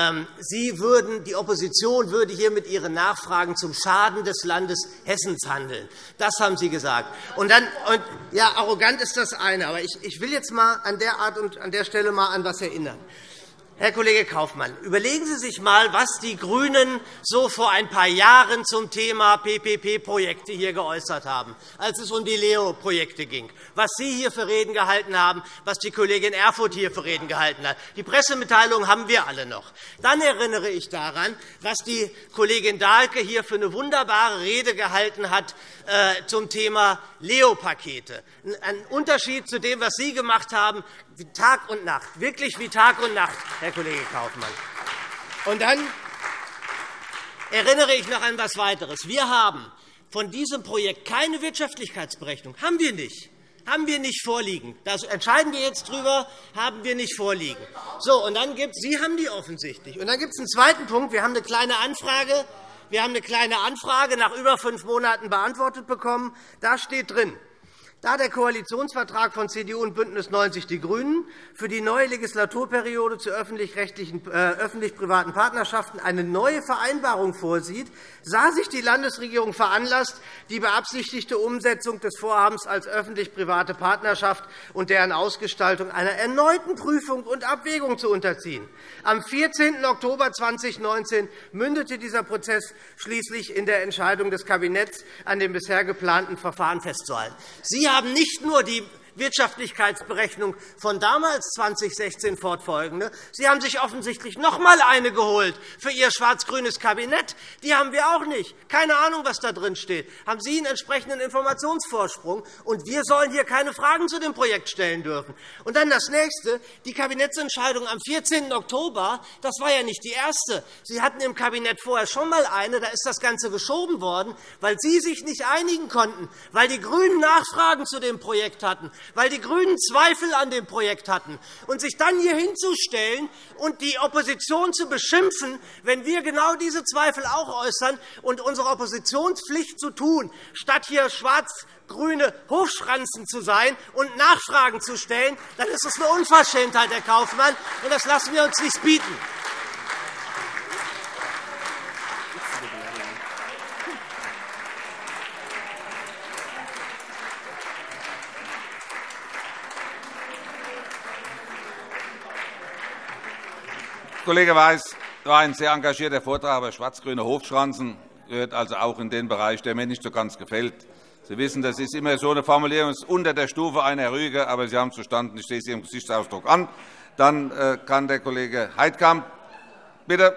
Speaker 9: Sie würden, die Opposition würde hier mit ihren Nachfragen zum Schaden des Landes Hessens handeln. Das haben Sie gesagt. Und dann, und, ja, arrogant ist das eine. Aber ich, ich will jetzt mal an der Art und an der Stelle mal an etwas erinnern. Herr Kollege Kaufmann, überlegen Sie sich einmal, was die GRÜNEN so vor ein paar Jahren zum Thema P P P-Projekte hier geäußert haben, als es um die Leo-Projekte ging, was Sie hier für Reden gehalten haben, was die Kollegin Erfurth hier für Reden gehalten hat. Die Pressemitteilung haben wir alle noch. Dann erinnere ich daran, was die Kollegin Dahlke hier für eine wunderbare Rede gehalten hat äh, zum Thema Leo-Pakete. Ein Unterschied zu dem, was Sie gemacht haben, wie Tag und Nacht, wirklich wie Tag und Nacht, Herr Kollege Kaufmann. Und dann erinnere ich noch an etwas Weiteres. Wir haben von diesem Projekt keine Wirtschaftlichkeitsberechnung. Haben wir nicht. Haben wir nicht vorliegen. Da entscheiden wir jetzt darüber, haben wir nicht vorliegen. So, und dann gibt, Sie haben die offensichtlich. Und dann gibt es einen zweiten Punkt. Wir haben eine kleine Anfrage. Wir haben eine kleine Anfrage nach über fünf Monaten beantwortet bekommen. Da steht drin, Da der Koalitionsvertrag von C D U und BÜNDNIS neunzig die GRÜNEN für die neue Legislaturperiode zu öffentlich-rechtlichen äh, öffentlich-privaten Partnerschaften eine neue Vereinbarung vorsieht, sah sich die Landesregierung veranlasst, die beabsichtigte Umsetzung des Vorhabens als öffentlich-private Partnerschaft und deren Ausgestaltung einer erneuten Prüfung und Abwägung zu unterziehen. Am vierzehnten Oktober zweitausendneunzehn mündete dieser Prozess schließlich in der Entscheidung des Kabinetts, an dem bisher geplanten Verfahren festzuhalten. Sie haben nicht nur die Wirtschaftlichkeitsberechnung von damals zweitausendsechzehn fortfolgende. Sie haben sich offensichtlich noch einmal eine geholt für Ihr schwarz-grünes Kabinett. Die haben wir auch nicht. Keine Ahnung, was da drin steht. Haben Sie einen entsprechenden Informationsvorsprung? Und wir sollen hier keine Fragen zu dem Projekt stellen dürfen. Und dann das Nächste. Die Kabinettsentscheidung am vierzehnten Oktober, das war ja nicht die erste. Sie hatten im Kabinett vorher schon einmal eine. Da ist das Ganze geschoben worden, weil Sie sich nicht einigen konnten, weil die GRÜNEN Nachfragen zu dem Projekt hatten, weil die GRÜNEN Zweifel an dem Projekt hatten. Und sich dann hier hinzustellen und die Opposition zu beschimpfen, wenn wir genau diese Zweifel auch äußern und unsere Oppositionspflicht zu tun, statt hier schwarz-grüne Hofschranzen zu sein und Nachfragen zu stellen, dann ist es eine Unverschämtheit, Herr Kaufmann, und das lassen wir uns nicht bieten.
Speaker 1: Kollege Weiß, das war ein sehr engagierter Vortrag, aber schwarz-grüne Hofschranzen gehört also auch in den Bereich, der mir nicht so ganz gefällt. Sie wissen, das ist immer so eine Formulierung, das ist unter der Stufe einer Rüge, aber Sie haben es verstanden, ich sehe es Ihrem Gesichtsausdruck an. Dann kann der Kollege Heidkamp. Bitte.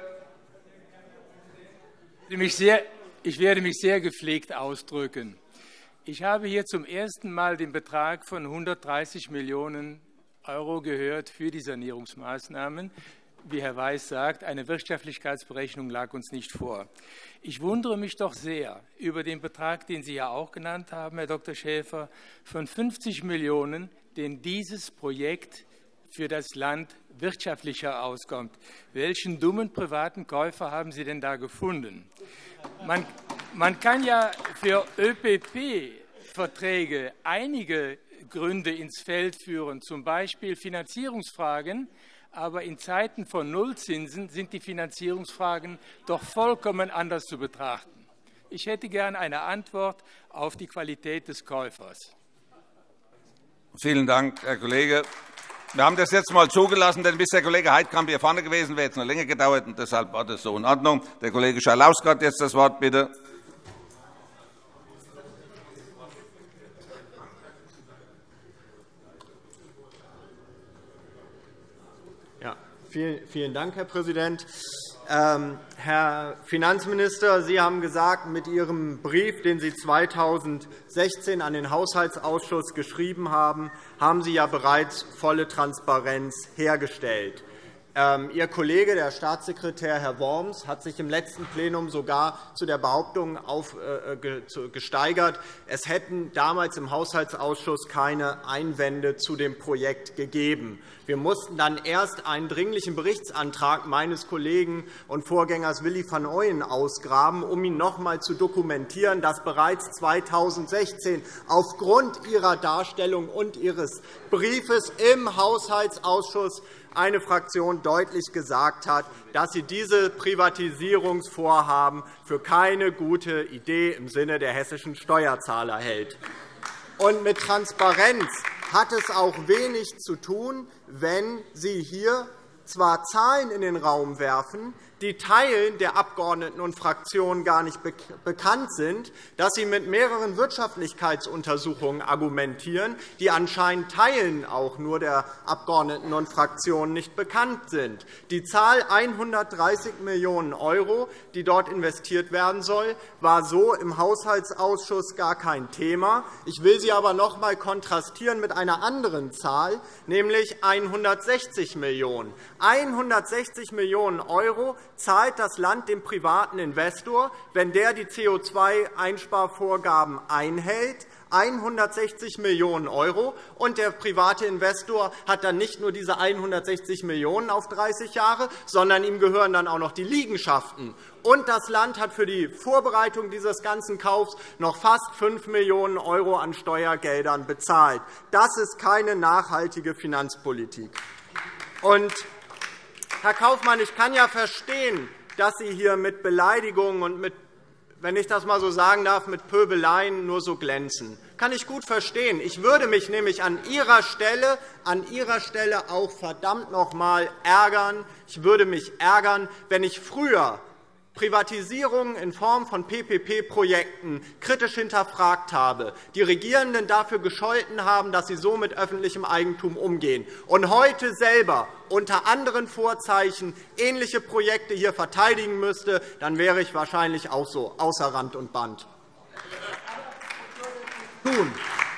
Speaker 4: Ich werde mich sehr gepflegt ausdrücken. Ich habe hier zum ersten Mal den Betrag von hundertdreißig Millionen € gehört für die Sanierungsmaßnahmen. Wie Herr Weiß sagt, eine Wirtschaftlichkeitsberechnung lag uns nicht vor. Ich wundere mich doch sehr über den Betrag, den Sie ja auch genannt haben, Herr Doktor Schäfer, von fünfzig Millionen €, den dieses Projekt für das Land wirtschaftlicher auskommt. Welchen dummen privaten Käufer haben Sie denn da gefunden? Man, man kann ja für Ö P P-Verträge einige Gründe ins Feld führen, z. B. Finanzierungsfragen. Aber in Zeiten von Nullzinsen sind die Finanzierungsfragen doch vollkommen anders zu betrachten. Ich hätte gern eine Antwort auf die Qualität des Käufers.
Speaker 1: Vielen Dank, Herr Kollege. Wir haben das jetzt einmal zugelassen, denn bis der Kollege Heidkamp hier vorne gewesen wäre, es noch länger gedauert, und deshalb war das so in Ordnung. Der Kollege Schalauske hat jetzt das Wort, bitte.
Speaker 3: Vielen Dank, Herr Präsident. Ähm, Herr Finanzminister, Sie haben gesagt, mit Ihrem Brief, den Sie zweitausendsechzehn an den Haushaltsausschuss geschrieben haben, haben Sie ja bereits volle Transparenz hergestellt. Ihr Kollege, der Staatssekretär Herr Worms, hat sich im letzten Plenum sogar zu der Behauptung gesteigert, es hätten damals im Haushaltsausschuss keine Einwände zu dem Projekt gegeben. Wir mussten dann erst einen dringlichen Berichtsantrag meines Kollegen und Vorgängers Willy van Ooyen ausgraben, um ihn noch einmal zu dokumentieren, dass bereits zweitausendsechzehn aufgrund Ihrer Darstellung und Ihres Briefes im Haushaltsausschuss eine Fraktion deutlich gesagt hat, dass sie diese Privatisierungsvorhaben für keine gute Idee im Sinne der hessischen Steuerzahler hält. Und mit Transparenz hat es auch wenig zu tun, wenn Sie hier zwar Zahlen in den Raum werfen, die Teilen der Abgeordneten und Fraktionen gar nicht bekannt sind, dass Sie mit mehreren Wirtschaftlichkeitsuntersuchungen argumentieren, die anscheinend Teilen auch nur der Abgeordneten und Fraktionen nicht bekannt sind. Die Zahl hundertdreißig Millionen €, die dort investiert werden soll, war so im Haushaltsausschuss gar kein Thema. Ich will sie aber noch einmal kontrastieren mit einer anderen Zahl, nämlich hundertsechzig Millionen €. hundertsechzig Millionen € zahlt das Land dem privaten Investor, wenn der die C O zwei Einsparvorgaben einhält, hundertsechzig Millionen €, und der private Investor hat dann nicht nur diese hundertsechzig Millionen € auf dreißig Jahre, sondern ihm gehören dann auch noch die Liegenschaften. Und das Land hat für die Vorbereitung dieses ganzen Kaufs noch fast fünf Millionen € an Steuergeldern bezahlt. Das ist keine nachhaltige Finanzpolitik. Und, Herr Kaufmann, ich kann ja verstehen, dass Sie hier mit Beleidigungen und mit, wenn ich das einmal so sagen darf, mit Pöbeleien nur so glänzen. Das kann ich gut verstehen. Ich würde mich nämlich an Ihrer Stelle, an Ihrer Stelle auch verdammt noch einmal ärgern. Ich würde mich ärgern, wenn ich früher Privatisierungen in Form von P P P-Projekten kritisch hinterfragt habe, die Regierenden dafür gescholten haben, dass sie so mit öffentlichem Eigentum umgehen, und heute selber unter anderen Vorzeichen ähnliche Projekte hier verteidigen müsste, dann wäre ich wahrscheinlich auch so außer Rand und Band. Nun,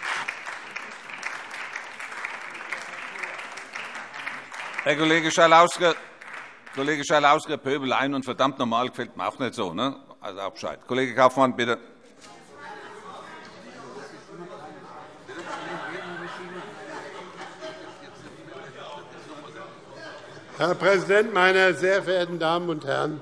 Speaker 1: Herr Kollege Schalauske, Kollege Schalauske, Pöbeleien und verdammt normal gefällt mir auch nicht so. Ne? Also auch Bescheid. Kollege Kaufmann, bitte.
Speaker 5: Herr Präsident, meine sehr verehrten Damen und Herren!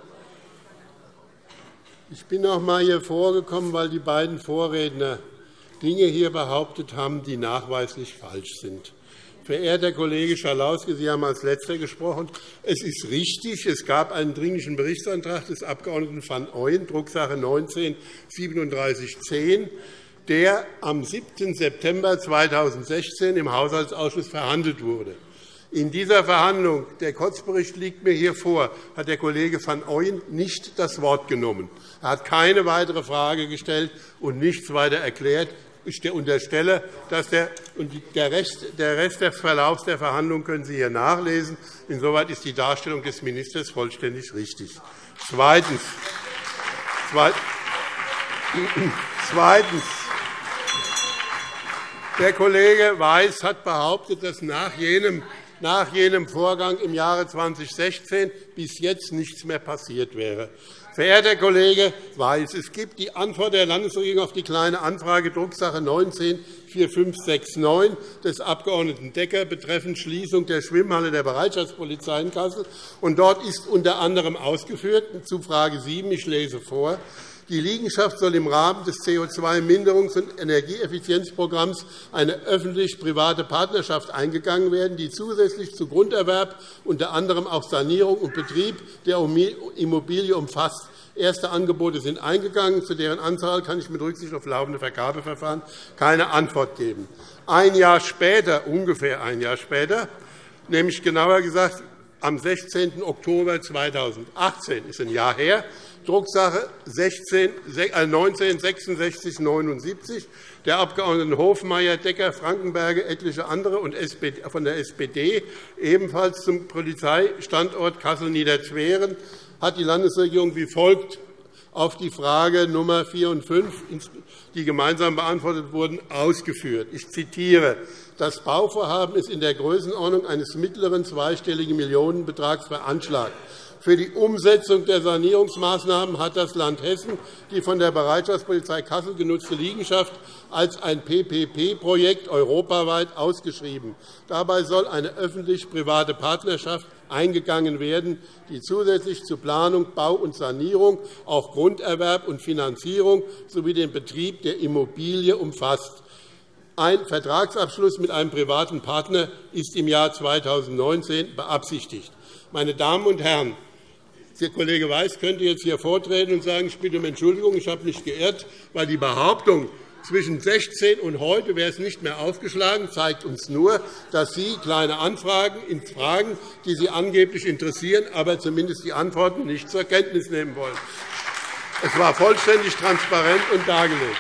Speaker 5: Ich bin noch einmal hier vorgekommen, weil die beiden Vorredner Dinge hier behauptet haben, die nachweislich falsch sind. Verehrter Kollege Schalauske, Sie haben als Letzter gesprochen. Es ist richtig, es gab einen Dringlichen Berichtsantrag des Abg. van Ooyen, Drucksache neunzehn siebenunddreißig zehn, der am siebten September zweitausendsechzehn im Haushaltsausschuss verhandelt wurde. In dieser Verhandlung, der Kotzbericht liegt mir hier vor, hat der Kollege van Ooyen nicht das Wort genommen. Er hat keine weitere Frage gestellt und nichts weiter erklärt. Ich unterstelle, dass der, und der, Rest, der Rest des Verlaufs der Verhandlungen können Sie hier nachlesen. Insoweit ist die Darstellung des Ministers vollständig richtig. Zweitens. Zweitens. Der Kollege Weiß hat behauptet, dass nach jenem, nach jenem Vorgang im Jahre zweitausendsechzehn bis jetzt nichts mehr passiert wäre. Verehrter Kollege Weiß, es gibt die Antwort der Landesregierung auf die Kleine Anfrage Drucksache neunzehn vierundfünfzig neunzig des Abg. Decker betreffend Schließung der Schwimmhalle der Bereitschaftspolizei in Kassel. Und dort ist unter anderem ausgeführt, zu Frage sieben, ich lese vor, die Liegenschaft soll im Rahmen des C O zwei Mindерungs- und Energieeffizienzprogramms eine öffentlich-private Partnerschaft eingegangen werden, die zusätzlich zu Grunderwerb unter anderem auch Sanierung und Betrieb der Immobilie umfasst. Erste Angebote sind eingegangen. Zu deren Anzahl kann ich mit Rücksicht auf laufende Vergabeverfahren keine Antwort geben. Ein Jahr später, ungefähr ein Jahr später, nämlich genauer gesagt am sechzehnten Oktober zweitausendachtzehn, ist ein Jahr her, Drucksache neunzehn sechsundsechzig neunundsiebzig, der Abgeordneten Hofmeier, Decker, Frankenberger, etliche andere und von der S P D, ebenfalls zum Polizeistandort Kassel-Niederzweren, hat die Landesregierung wie folgt auf die Frage Nummer vier und fünf, die gemeinsam beantwortet wurden, ausgeführt. Ich zitiere. Das Bauvorhaben ist in der Größenordnung eines mittleren zweistelligen Millionenbetrags veranschlagt. Für die Umsetzung der Sanierungsmaßnahmen hat das Land Hessen die von der Bereitschaftspolizei Kassel genutzte Liegenschaft als ein P P P-Projekt europaweit ausgeschrieben. Dabei soll eine öffentlich-private Partnerschaft eingegangen werden, die zusätzlich zu Planung, Bau und Sanierung auch Grunderwerb und Finanzierung sowie den Betrieb der Immobilie umfasst. Ein Vertragsabschluss mit einem privaten Partner ist im Jahr zweitausendneunzehn beabsichtigt. Meine Damen und Herren, der Kollege Weiß könnte jetzt hier vortreten und sagen, ich bitte um Entschuldigung, ich habe mich geirrt, weil die Behauptung, zwischen sechzehn und heute wäre es nicht mehr aufgeschlagen, zeigt uns nur, dass Sie kleine Anfragen in Fragen, die Sie angeblich interessieren, aber zumindest die Antworten nicht zur Kenntnis nehmen wollen. Es war vollständig transparent und dargelegt.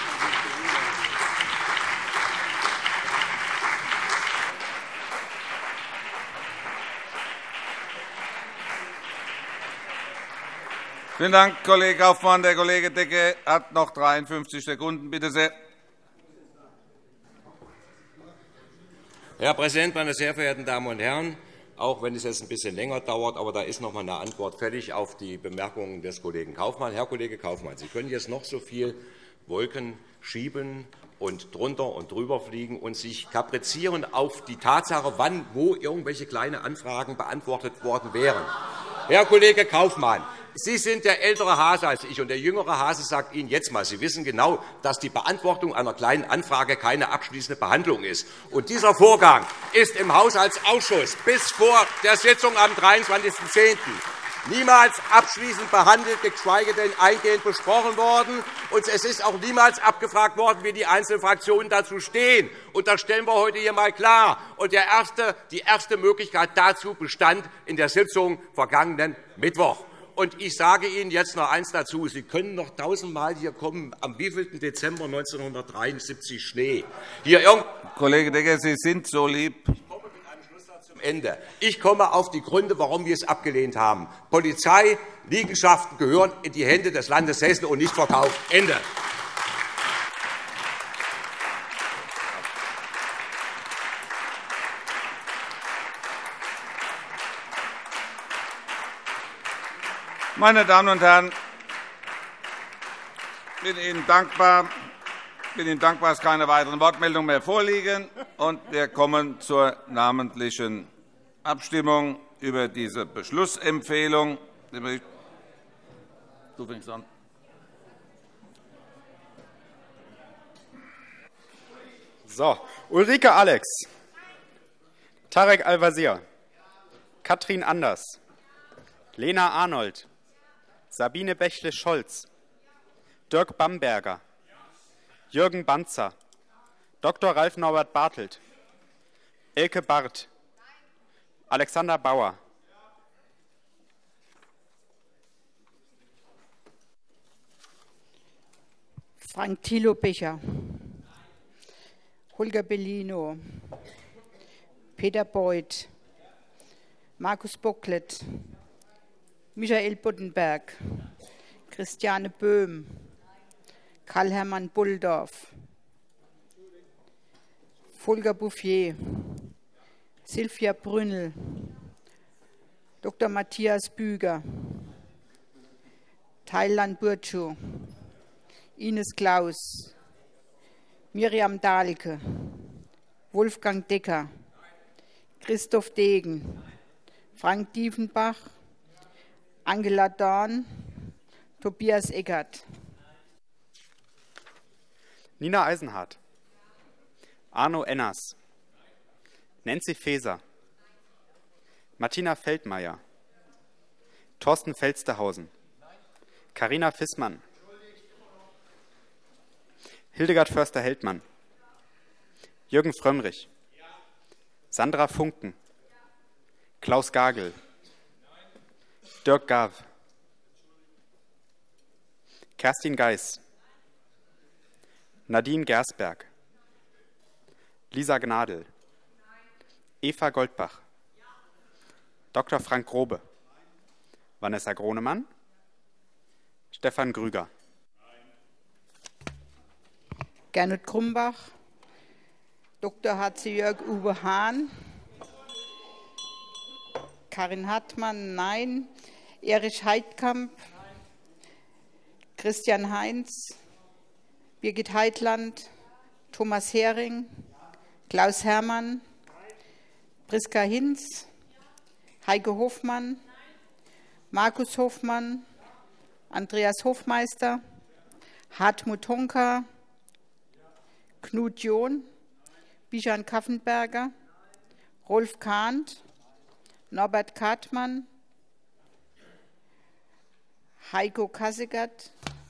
Speaker 1: Vielen Dank, Kollege Kaufmann. Der Kollege Decker hat noch dreiundfünfzig Sekunden. Bitte sehr.
Speaker 2: Herr Präsident, meine sehr verehrten Damen und Herren! auch wenn es jetzt ein bisschen länger dauert. Aber da ist noch einmal eine Antwort fällig auf die Bemerkungen des Kollegen Kaufmann. Herr Kollege Kaufmann, Sie können jetzt noch so viel Wolken schieben und drunter und drüber fliegen und sich kaprizieren auf die Tatsache, wann, wo irgendwelche kleine Anfragen beantwortet worden wären. Herr Kollege Kaufmann, Sie sind der ältere Hase als ich, und der jüngere Hase sagt Ihnen jetzt einmal, Sie wissen genau, dass die Beantwortung einer Kleinen Anfrage keine abschließende Behandlung ist. Und dieser Vorgang ist im Haushaltsausschuss bis vor der Sitzung am dreiundzwanzigsten zehnten niemals abschließend behandelt, geschweige denn eingehend besprochen worden. Und es ist auch niemals abgefragt worden, wie die einzelnen Fraktionen dazu stehen. Und das stellen wir heute hier einmal klar. Und der erste, die erste Möglichkeit dazu bestand in der Sitzung vergangenen Mittwoch. Und ich sage Ihnen jetzt noch eines dazu. Sie können noch tausendmal hier kommen, am wievielten Dezember neunzehnhundertdreiundsiebzig Schnee. Hier
Speaker 1: Kollege Decker, Sie sind so lieb.
Speaker 2: Ende. Ich komme auf die Gründe, warum wir es abgelehnt haben. Polizei, Liegenschaften gehören in die Hände des Landes Hessen und nicht verkauft. Ende.
Speaker 1: Meine Damen und Herren, ich bin Ihnen dankbar. Ich bin Ihnen dankbar, dass keine weiteren Wortmeldungen mehr vorliegen. Und wir kommen zur namentlichen Abstimmung über diese Beschlussempfehlung. Du fängst an.
Speaker 10: So, Ulrike Alex, Tarek Al-Wazir, Katrin Anders, Lena Arnold, Sabine Bächle-Scholz, Dirk Bamberger, Jürgen Banzer, Doktor Ralf Norbert Bartelt, Elke Barth, Alexander Bauer,
Speaker 11: Frank Thilo Becher, Holger Bellino, Peter Beuth, Markus Bocklet, Michael Boddenberg, Christiane Böhm, Karl-Hermann Bulldorf, Volker Bouffier, Sylvia Brünnel, Doktor Matthias Büger, Thailand Burcu, Ines Klaus, Miriam Dahlke, Wolfgang Decker, Christoph Degen, Frank Diefenbach, Angela Dorn, Tobias Eckert.
Speaker 10: Nina Eisenhardt, Arno Enners, Nancy Faeser, Martina Feldmayer, Thorsten Felstehausen, Carina Fissmann, Hildegard Förster-Heldmann, Jürgen Frömmrich, Sandra Funken, Klaus Gagel, Dirk Gaw, Kerstin Geis, Nadine Gersberg, Lisa Gnadl, Eva Goldbach, Doktor Frank Grobe, Vanessa Gronemann, Stefan Grüger,
Speaker 11: Gernot Krumbach, Doktor H C Jörg Uwe Hahn, Karin Hartmann, nein, Erich Heidkamp, Christian Heinz, Birgit Heitland, Thomas Hering, Klaus Herrmann, Priska Hinz, Heike Hofmann, Markus Hofmann, Andreas Hofmeister, Hartmut Honka, Knut John, Bijan Kaffenberger, Rolf Kahnt, Norbert Kartmann, Heiko Kasseckert,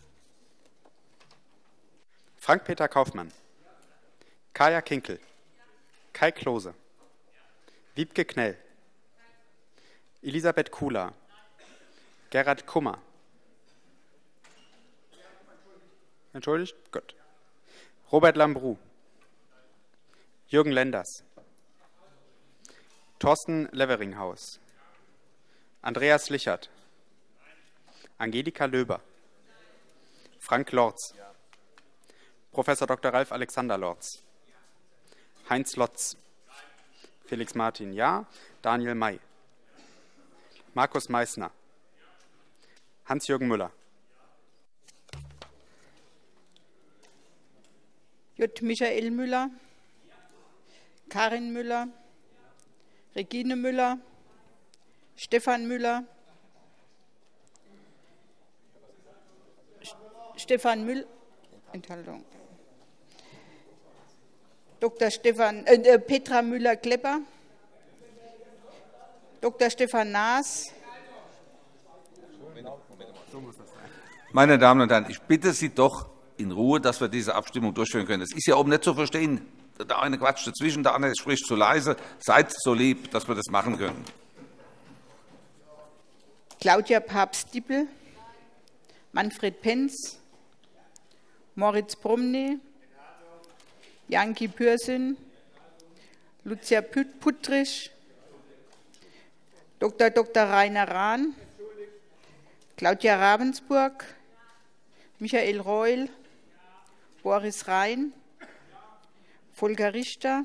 Speaker 10: Frank-Peter Kaufmann, Kaya Kinkel, Kai Klose, Wiebke Knell, Elisabeth Kula, Gerhard Kummer. Entschuldigt? Gut. Robert Lambrou, Jürgen Lenders, Thorsten Leveringhaus, Andreas Lichert, Angelika Löber, Frank Lorz, Prof. Doktor Ralf Alexander Lorz, Heinz Lotz, Felix Martin, ja. Daniel May. Markus Meissner. Hans-Jürgen Müller.
Speaker 11: J. Michael Müller. Karin Müller. Regine Müller. Stefan Müller. Stefan Müller. Enthaltung. Doktor Stefan, äh, Petra Müller-Klepper. Doktor Stefan Naas.
Speaker 1: Meine Damen und Herren, ich bitte Sie doch in Ruhe, dass wir diese Abstimmung durchführen können. Es ist ja oben nicht zu verstehen. Der eine quatscht dazwischen, der andere spricht zu leise. Seid so lieb, dass wir das machen können.
Speaker 11: Claudia Papst-Dippel. Manfred Penz. Moritz Promny. Janki Pürsün. Lucia Puttrich. Doktor Doktor Rainer Rahn. Claudia Ravensburg. Michael Reul. Boris Rhein. Volker Richter.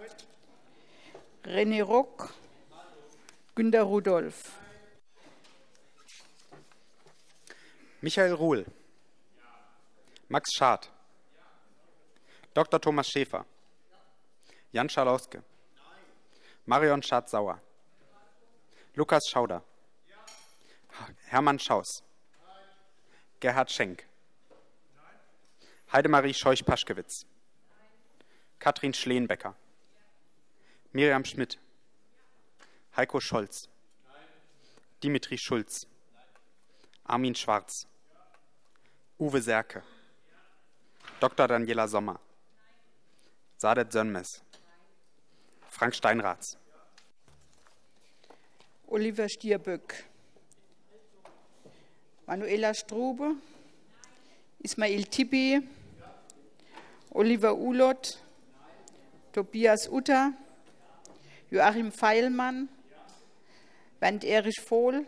Speaker 11: René Rock. Günter Rudolph.
Speaker 10: Michael Ruhl. Max Schad. Doktor Thomas Schäfer. Jan Schalauske. Marion Schardt-Sauer. Lukas Schauder. Hermann Schaus. Gerhard Schenk. Heidemarie Scheuch-Paschkewitz. Katrin Schleenbecker. Miriam Schmidt. Heiko Scholz. Dimitri Schulz. Armin Schwarz. Uwe Serke. Doktor Daniela Sommer. Saadet Sönmez. Frank Steinraths.
Speaker 11: Oliver Stierböck. Manuela Strube. Ismail Tibi. Oliver Ulot. Tobias Utter. Joachim Feilmann. Bernd Erich Vohl.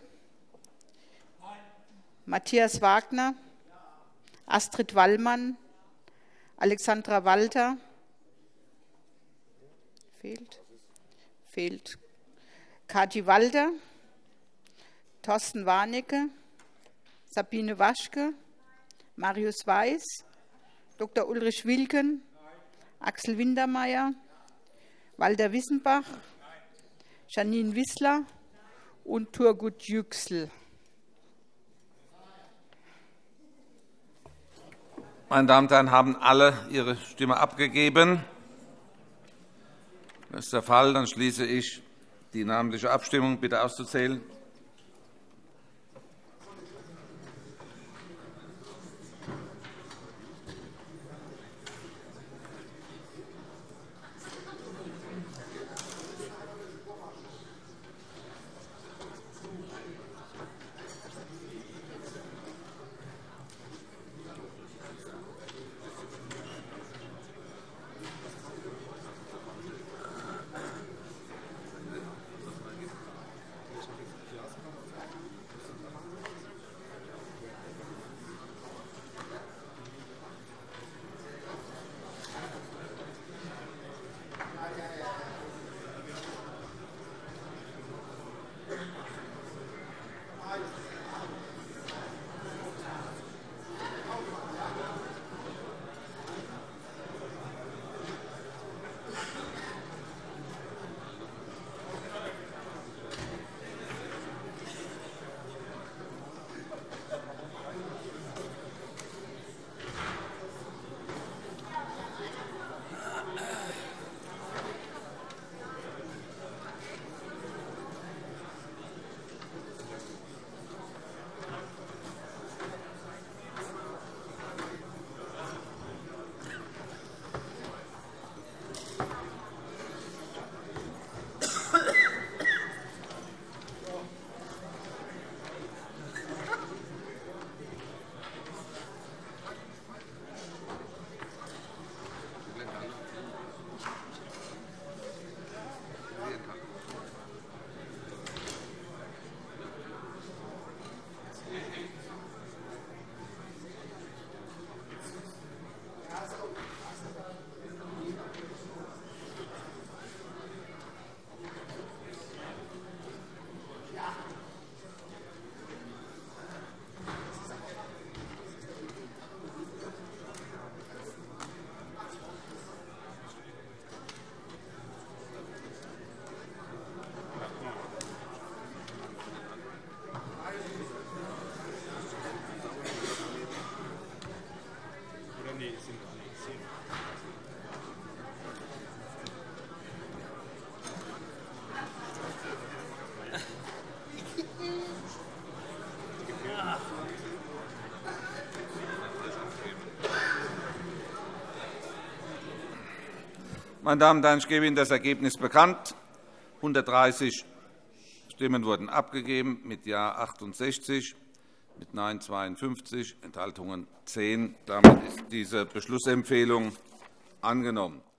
Speaker 11: Matthias Wagner. Astrid Wallmann. Alexandra Walter. Fehlt. Fehlt. Kathi Walter. Thorsten Warnecke. Sabine Waschke. Marius Weiß. Doktor Ulrich Wilken. Axel Wintermeyer. Walter Wissenbach. Janine Wissler und Turgut Yüksel.
Speaker 1: Meine Damen und Herren, haben alle ihre Stimme abgegeben? Das ist der Fall. Dann schließe ich die namentliche Abstimmung. Bitte auszuzählen. Meine Damen und Herren, ich gebe Ihnen das Ergebnis bekannt. hundertdreißig Stimmen wurden abgegeben, mit Ja achtundsechzig, mit Nein zweiundfünfzig, Enthaltungen zehn. Damit ist diese Beschlussempfehlung angenommen.